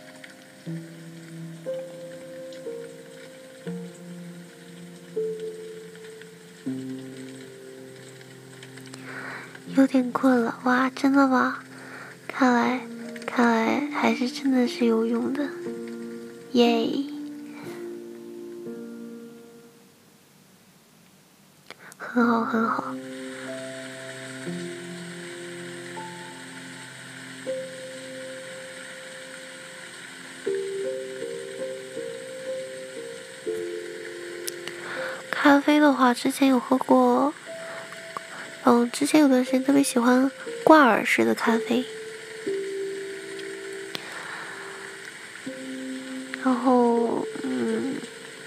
有点困了，哇，真的吗？看来看来还是真的是有用的，耶！很好很好。咖啡的话，之前有喝过，嗯，之前有段时间特别喜欢挂耳式的咖啡，然后，嗯，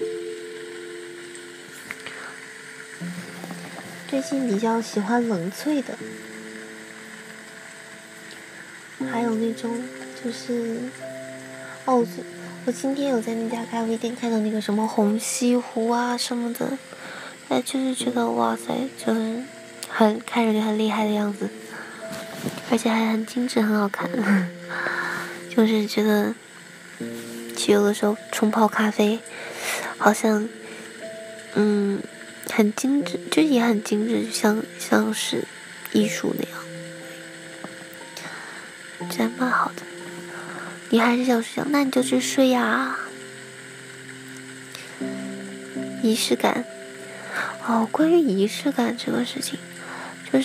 最近比较喜欢冷萃的，还有那种就是，哦，我今天有在那家咖啡店看到那个什么红西湖啊什么的。哎，就是觉得哇塞，就是很看着就很厉害的样子，而且还很精致，很好看。就是觉得，其实有的时候冲泡咖啡，好像，嗯，很精致，就也很精致，就像像是艺术那样，真蛮好的。你还是想睡觉，那你就去睡呀。仪式感。哦，关于仪式感这个事情，就是，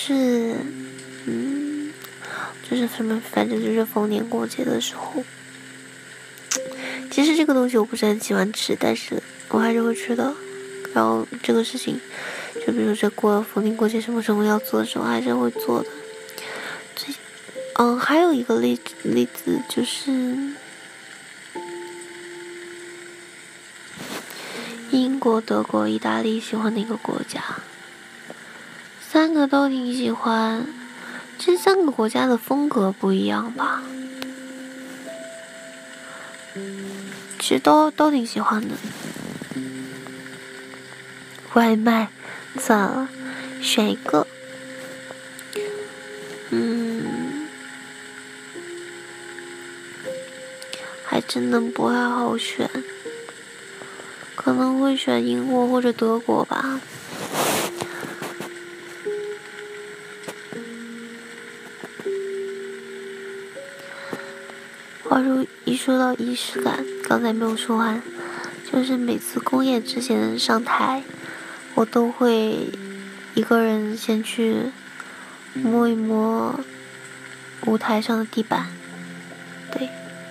嗯，就是什么，反正就是逢年过节的时候，其实这个东西我不是很喜欢吃，但是我还是会吃的。然后这个事情，就比如说过逢年过节什么什么要做的时候，还是会做的。最，嗯，还有一个例例子就是。英国、德国、意大利喜欢哪个国家？三个都挺喜欢，这三个国家的风格不一样吧？其实都都挺喜欢的。外卖，算了，选一个。嗯，还真的不太好选。可能会选英国或者德国吧。话说一说到仪式感，刚才没有说完，就是每次公演之前上台，我都会一个人先去摸一摸舞台上的地板，对，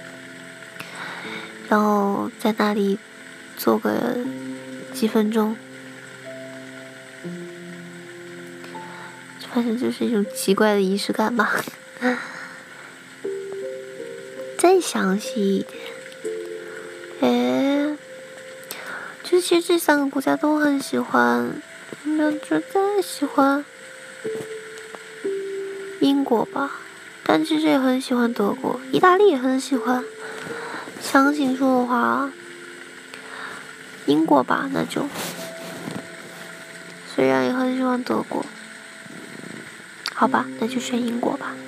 然后在那里做个几分钟，反正就是一种奇怪的仪式感吧。再详细一点，诶，就其实这三个国家都很喜欢，那就再喜欢英国吧，但其实也很喜欢德国，意大利也很喜欢。详情说的话，英国吧，那就。虽然也很喜欢德国，好吧，那就选英国吧。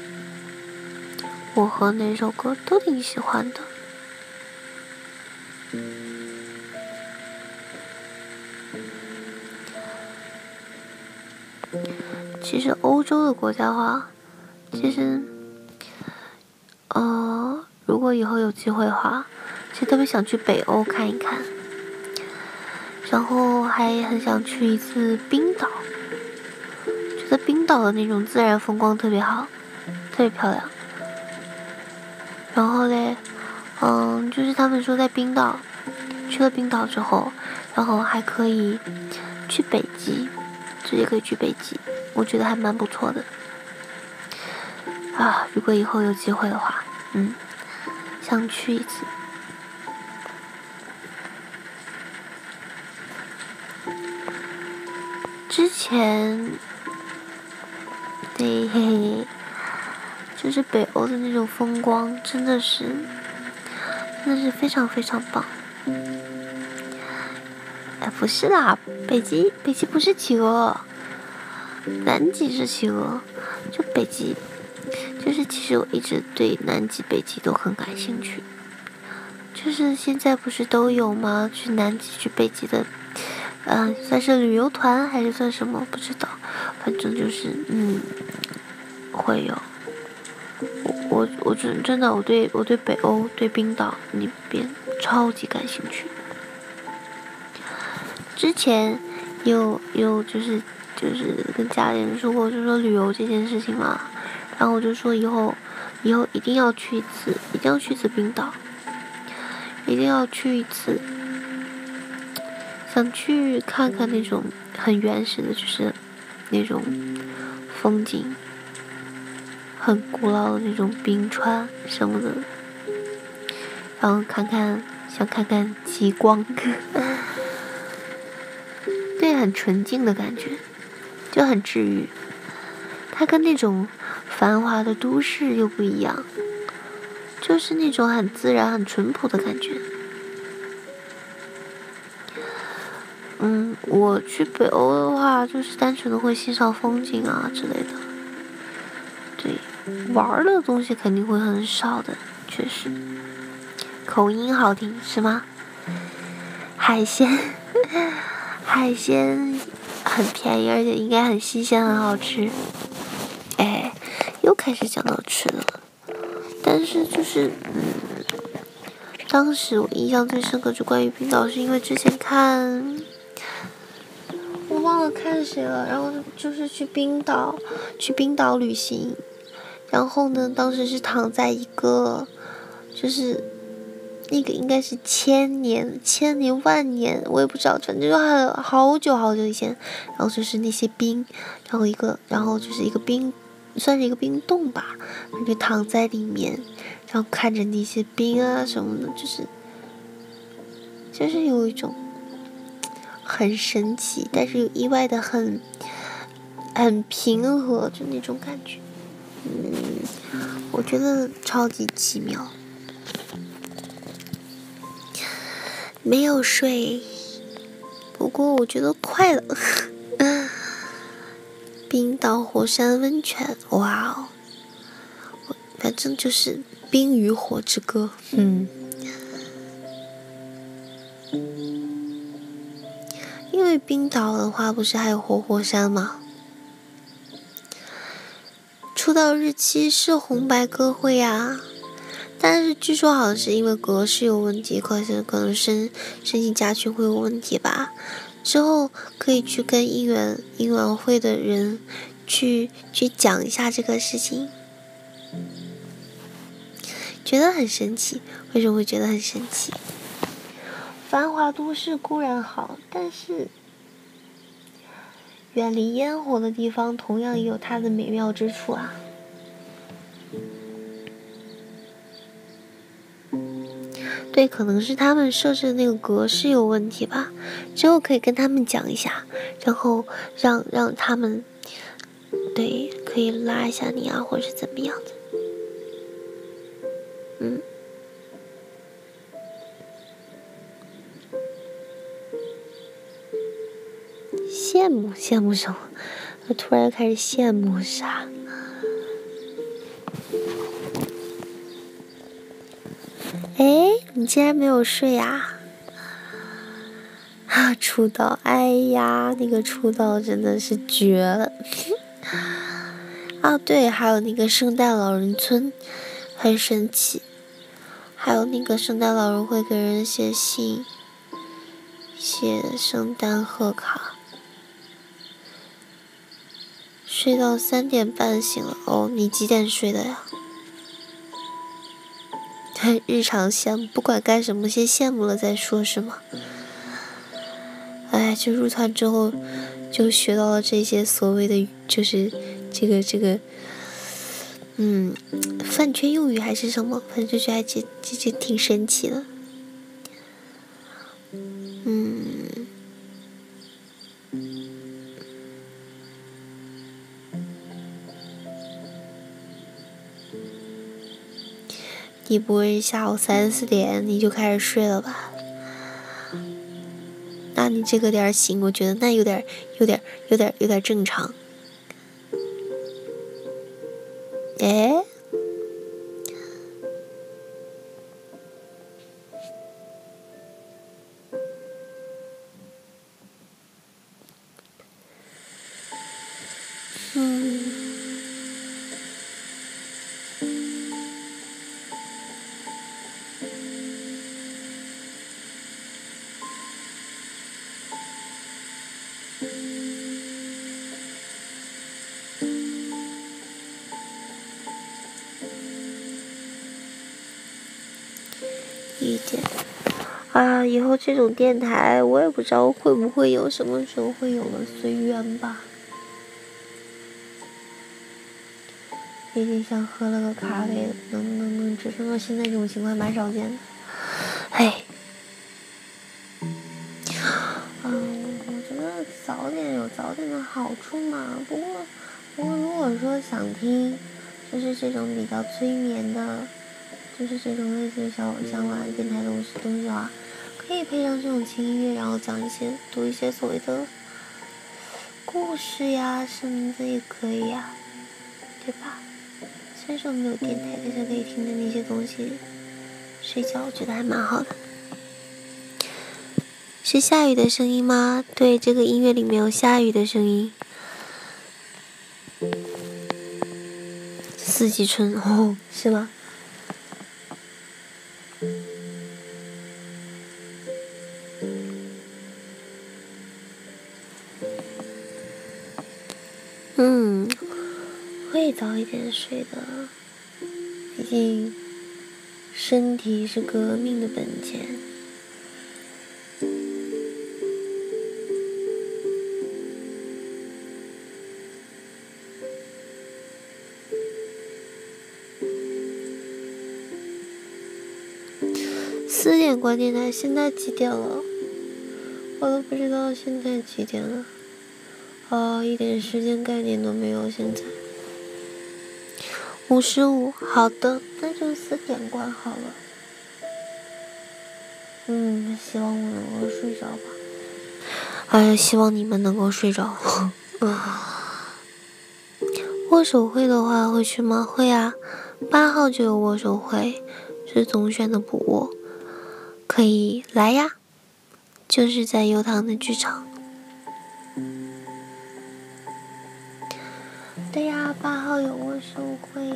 我和那首歌都挺喜欢的。 其实欧洲的国家的话，其实，呃，如果以后有机会的话，其实特别想去北欧看一看，然后还很想去一次冰岛，觉得冰岛的那种自然风光特别好，特别漂亮。然后嘞，嗯，就是他们说在冰岛，去了冰岛之后，然后还可以去北极，直接可以去北极，我觉得还蛮不错的。啊，如果以后有机会的话，嗯，想去一次。之前，对，嘿嘿，就是北欧的那种风光，真的是，真的是非常非常棒。哎，不是啦，北极，北极不是企鹅，南极是企鹅，就北极，就是其实我一直对南极、北极都很感兴趣。就是现在不是都有吗？去南极、去北极的。嗯、呃，算是旅游团还是算什么？不知道，反正就是嗯，会有。我我我真真的我对我对北欧对冰岛那边超级感兴趣。之前有有就是就是跟家里人说过，就说旅游这件事情嘛，然后我就说以后以后一定要去一次，一定要去一次冰岛，一定要去一次。想去看看那种很原始的，就是那种风景，很古老的那种冰川什么的，然后看看，想看看极光，对，很纯净的感觉，就很治愈。它跟那种繁华的都市又不一样，就是那种很自然、很淳朴的感觉。嗯，我去北欧的话，就是单纯的会欣赏风景啊之类的。对，玩的东西肯定会很少的，确实。口音好听是吗？海鲜，海鲜很便宜，而且应该很新鲜，很好吃。哎，又开始讲到吃的了。但是就是，嗯，当时我印象最深刻就关于冰岛，是因为之前看。我忘了看谁了，然后就是去冰岛，去冰岛旅行，然后呢，当时是躺在一个，就是那个应该是千年、千年、万年，我也不知道，反正就很好久好久以前，然后就是那些冰，然后一个，然后就是一个冰，算是一个冰洞吧，就躺在里面，然后看着那些冰啊什么的，就是，就是有一种。很神奇，但是又意外的很很平和，就那种感觉，嗯，我觉得超级奇妙。没有睡，不过我觉得快了。冰岛火山温泉，哇哦，反正就是冰与火之歌，嗯。因为冰岛的话，不是还有活火山吗？出道日期是红白歌会啊，但是据说好像是因为格式有问题，可能可能申申请加群会有问题吧。之后可以去跟应援应援会的人去去讲一下这个事情，觉得很神奇。为什么会觉得很神奇？繁华都市固然好，但是远离烟火的地方同样也有它的美妙之处啊。对，可能是他们设置的那个格式有问题吧，之后可以跟他们讲一下，然后让让他们对可以拉一下你啊，或者是怎么样的。嗯。羡慕羡慕什么？我突然开始羡慕啥？哎，你竟然没有睡呀？啊，出道，哎呀，那个出道真的是绝了！ 啊，对，还有那个圣诞老人村，很神奇。还有那个圣诞老人会给人写信，写圣诞贺卡。睡到三点半醒了。哦，你几点睡的呀？日常羡慕，不管干什么，先羡慕了再说，是吗？哎，就入团之后，就学到了这些所谓的，就是这个这个，嗯，饭圈用语还是什么，反正就觉得这这这挺神奇的。嗯，你不会下午三四点你就开始睡了吧？那你这个点醒，我觉得那有点有点有点有点正常。哎，嗯，一点啊，以后这种电台我也不知道会不会有，什么时候会有了，随缘吧。毕竟像喝了个咖啡，能能能支撑到现在这种情况蛮少见的。哎，嗯，我觉得早点有早点的好处嘛。不过，不过如果说想听，就是这种比较催眠的，就是这种类似于小像晚安电台的东西东西啊，可以配上这种轻音乐，然后讲一些读一些所谓的故事呀什么的也可以呀，对吧？虽然说没有电台，但是可以听的那些东西，睡觉我觉得还蛮好的。是下雨的声音吗？对，这个音乐里面有下雨的声音。四季春哦，是吗？嗯，会早一点睡的，毕竟身体是革命的本钱。四点关电台，现在几点了？我都不知道现在几点了。哦，一点时间概念都没有。现在五十五，好的，那就四点关好了。嗯，希望我能够睡着吧。哎，希望你们能够睡着。啊，握手会的话会去吗？会啊，八号就有握手会，是总选的补握，可以来呀，就是在油塘的剧场。对呀，八号有握手会。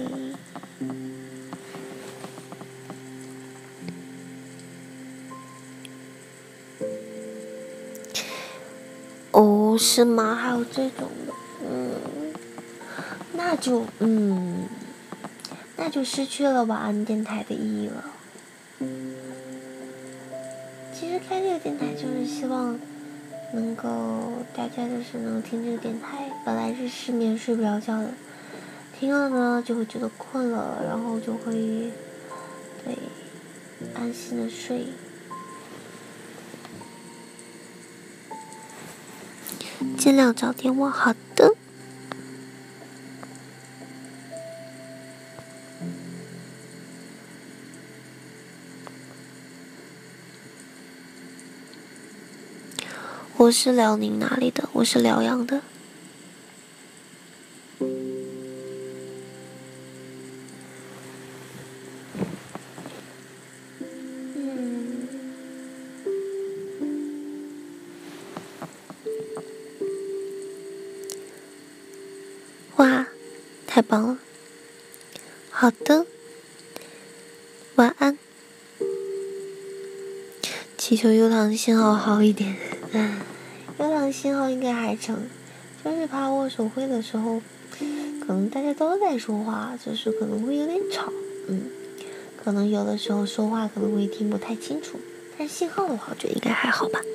哦，是吗？还有这种的，嗯，那就嗯，那就失去了晚安电台的意义了。其实开这个电台就是希望能够大家就是能听这个电台，本来是失眠睡不着觉的，听了呢就会觉得困了，然后就会对安心的睡。尽量早点忘，好的。我是辽宁哪里的？我是辽阳的。嗯， 哇，太棒了！好的，晚安。祈求优躺信号好一点。优躺信号应该还成，就是怕握手会的时候，可能大家都在说话，就是可能会有点吵，嗯，可能有的时候说话可能会听不太清楚，但是信号的话，我觉得应该还好吧。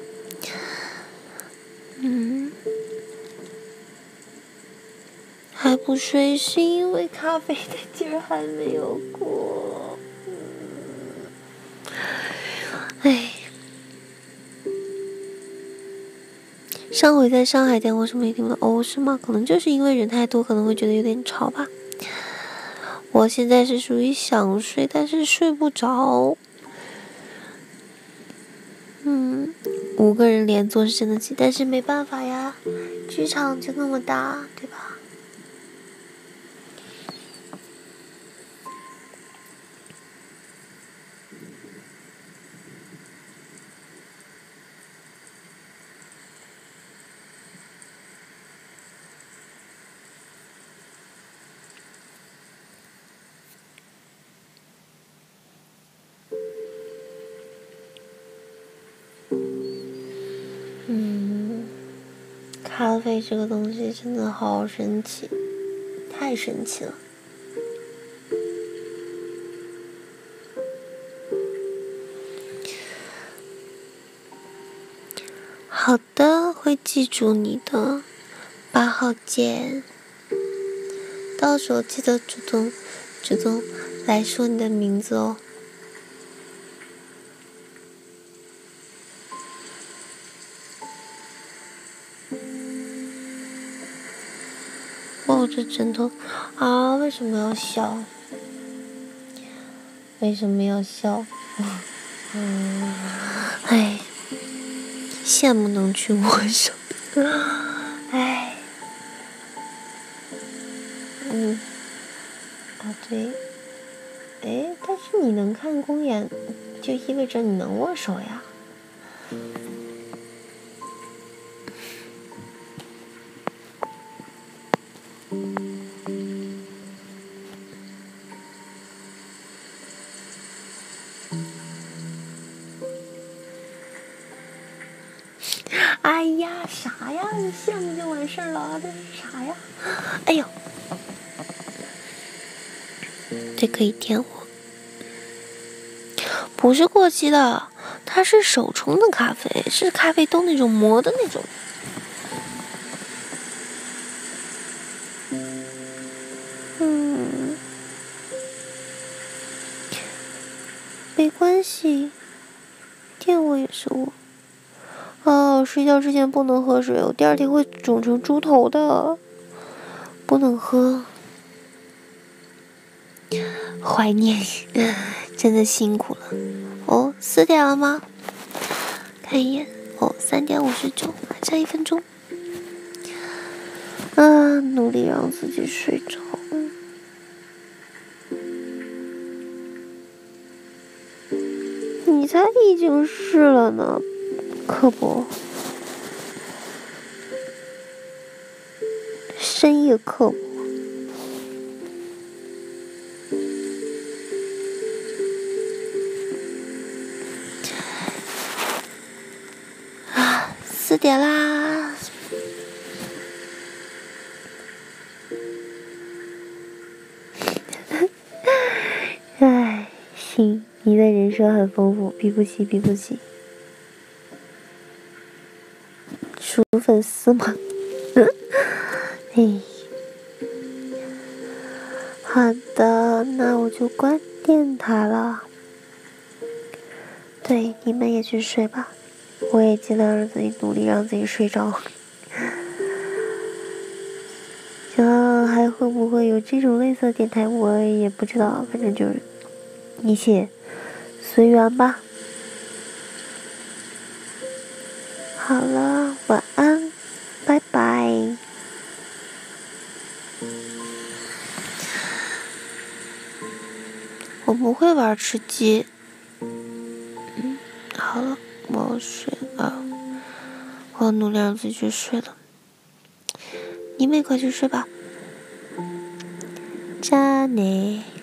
嗯，还不睡是因为咖啡的劲儿还没有过。哎。上回在上海店为什么也听不到？哦，是吗？可能就是因为人太多，可能会觉得有点吵吧。我现在是属于想睡，但是睡不着。嗯，五个人连坐是真的挤，但是没办法呀，剧场就那么大，对吧？嗯，咖啡这个东西真的好神奇，太神奇了。好的，会记住你的，八号见。到时候记得主动、主动来说你的名字哦。抱着枕头啊，为什么要笑？为什么要笑？嗯，哎，羡慕能去握手。哎，嗯，啊对，哎，但是你能看公演，就意味着你能握手呀。哎呀，啥呀？你羡慕就完事儿了，这是啥呀？哎呦，这可以舔我。不是过期的，它是手冲的咖啡，是咖啡豆那种磨的那种。嗯，没关系，舔我也是我。啊，睡觉之前不能喝水，我第二天会肿成猪头的，不能喝。怀念，真的辛苦了。哦，四点了吗？看一眼，哦，三点五十九，还差一分钟。啊，努力让自己睡着。你才已经试了呢，可不。深夜刻薄。啊，四点啦！唉，行，你的人设很丰富，比不起，比不起。数粉丝吗？嘿，好的，那我就关电台了。对，你们也去睡吧，我也尽量让自己努力让自己睡着。想还会不会有这种类似的电台，我也不知道，反正就是一切随缘吧。好了，晚安，拜拜。我不会玩吃鸡。嗯，好了，我要睡了，我要努力让自己去睡了。你们也快去睡吧。 짠해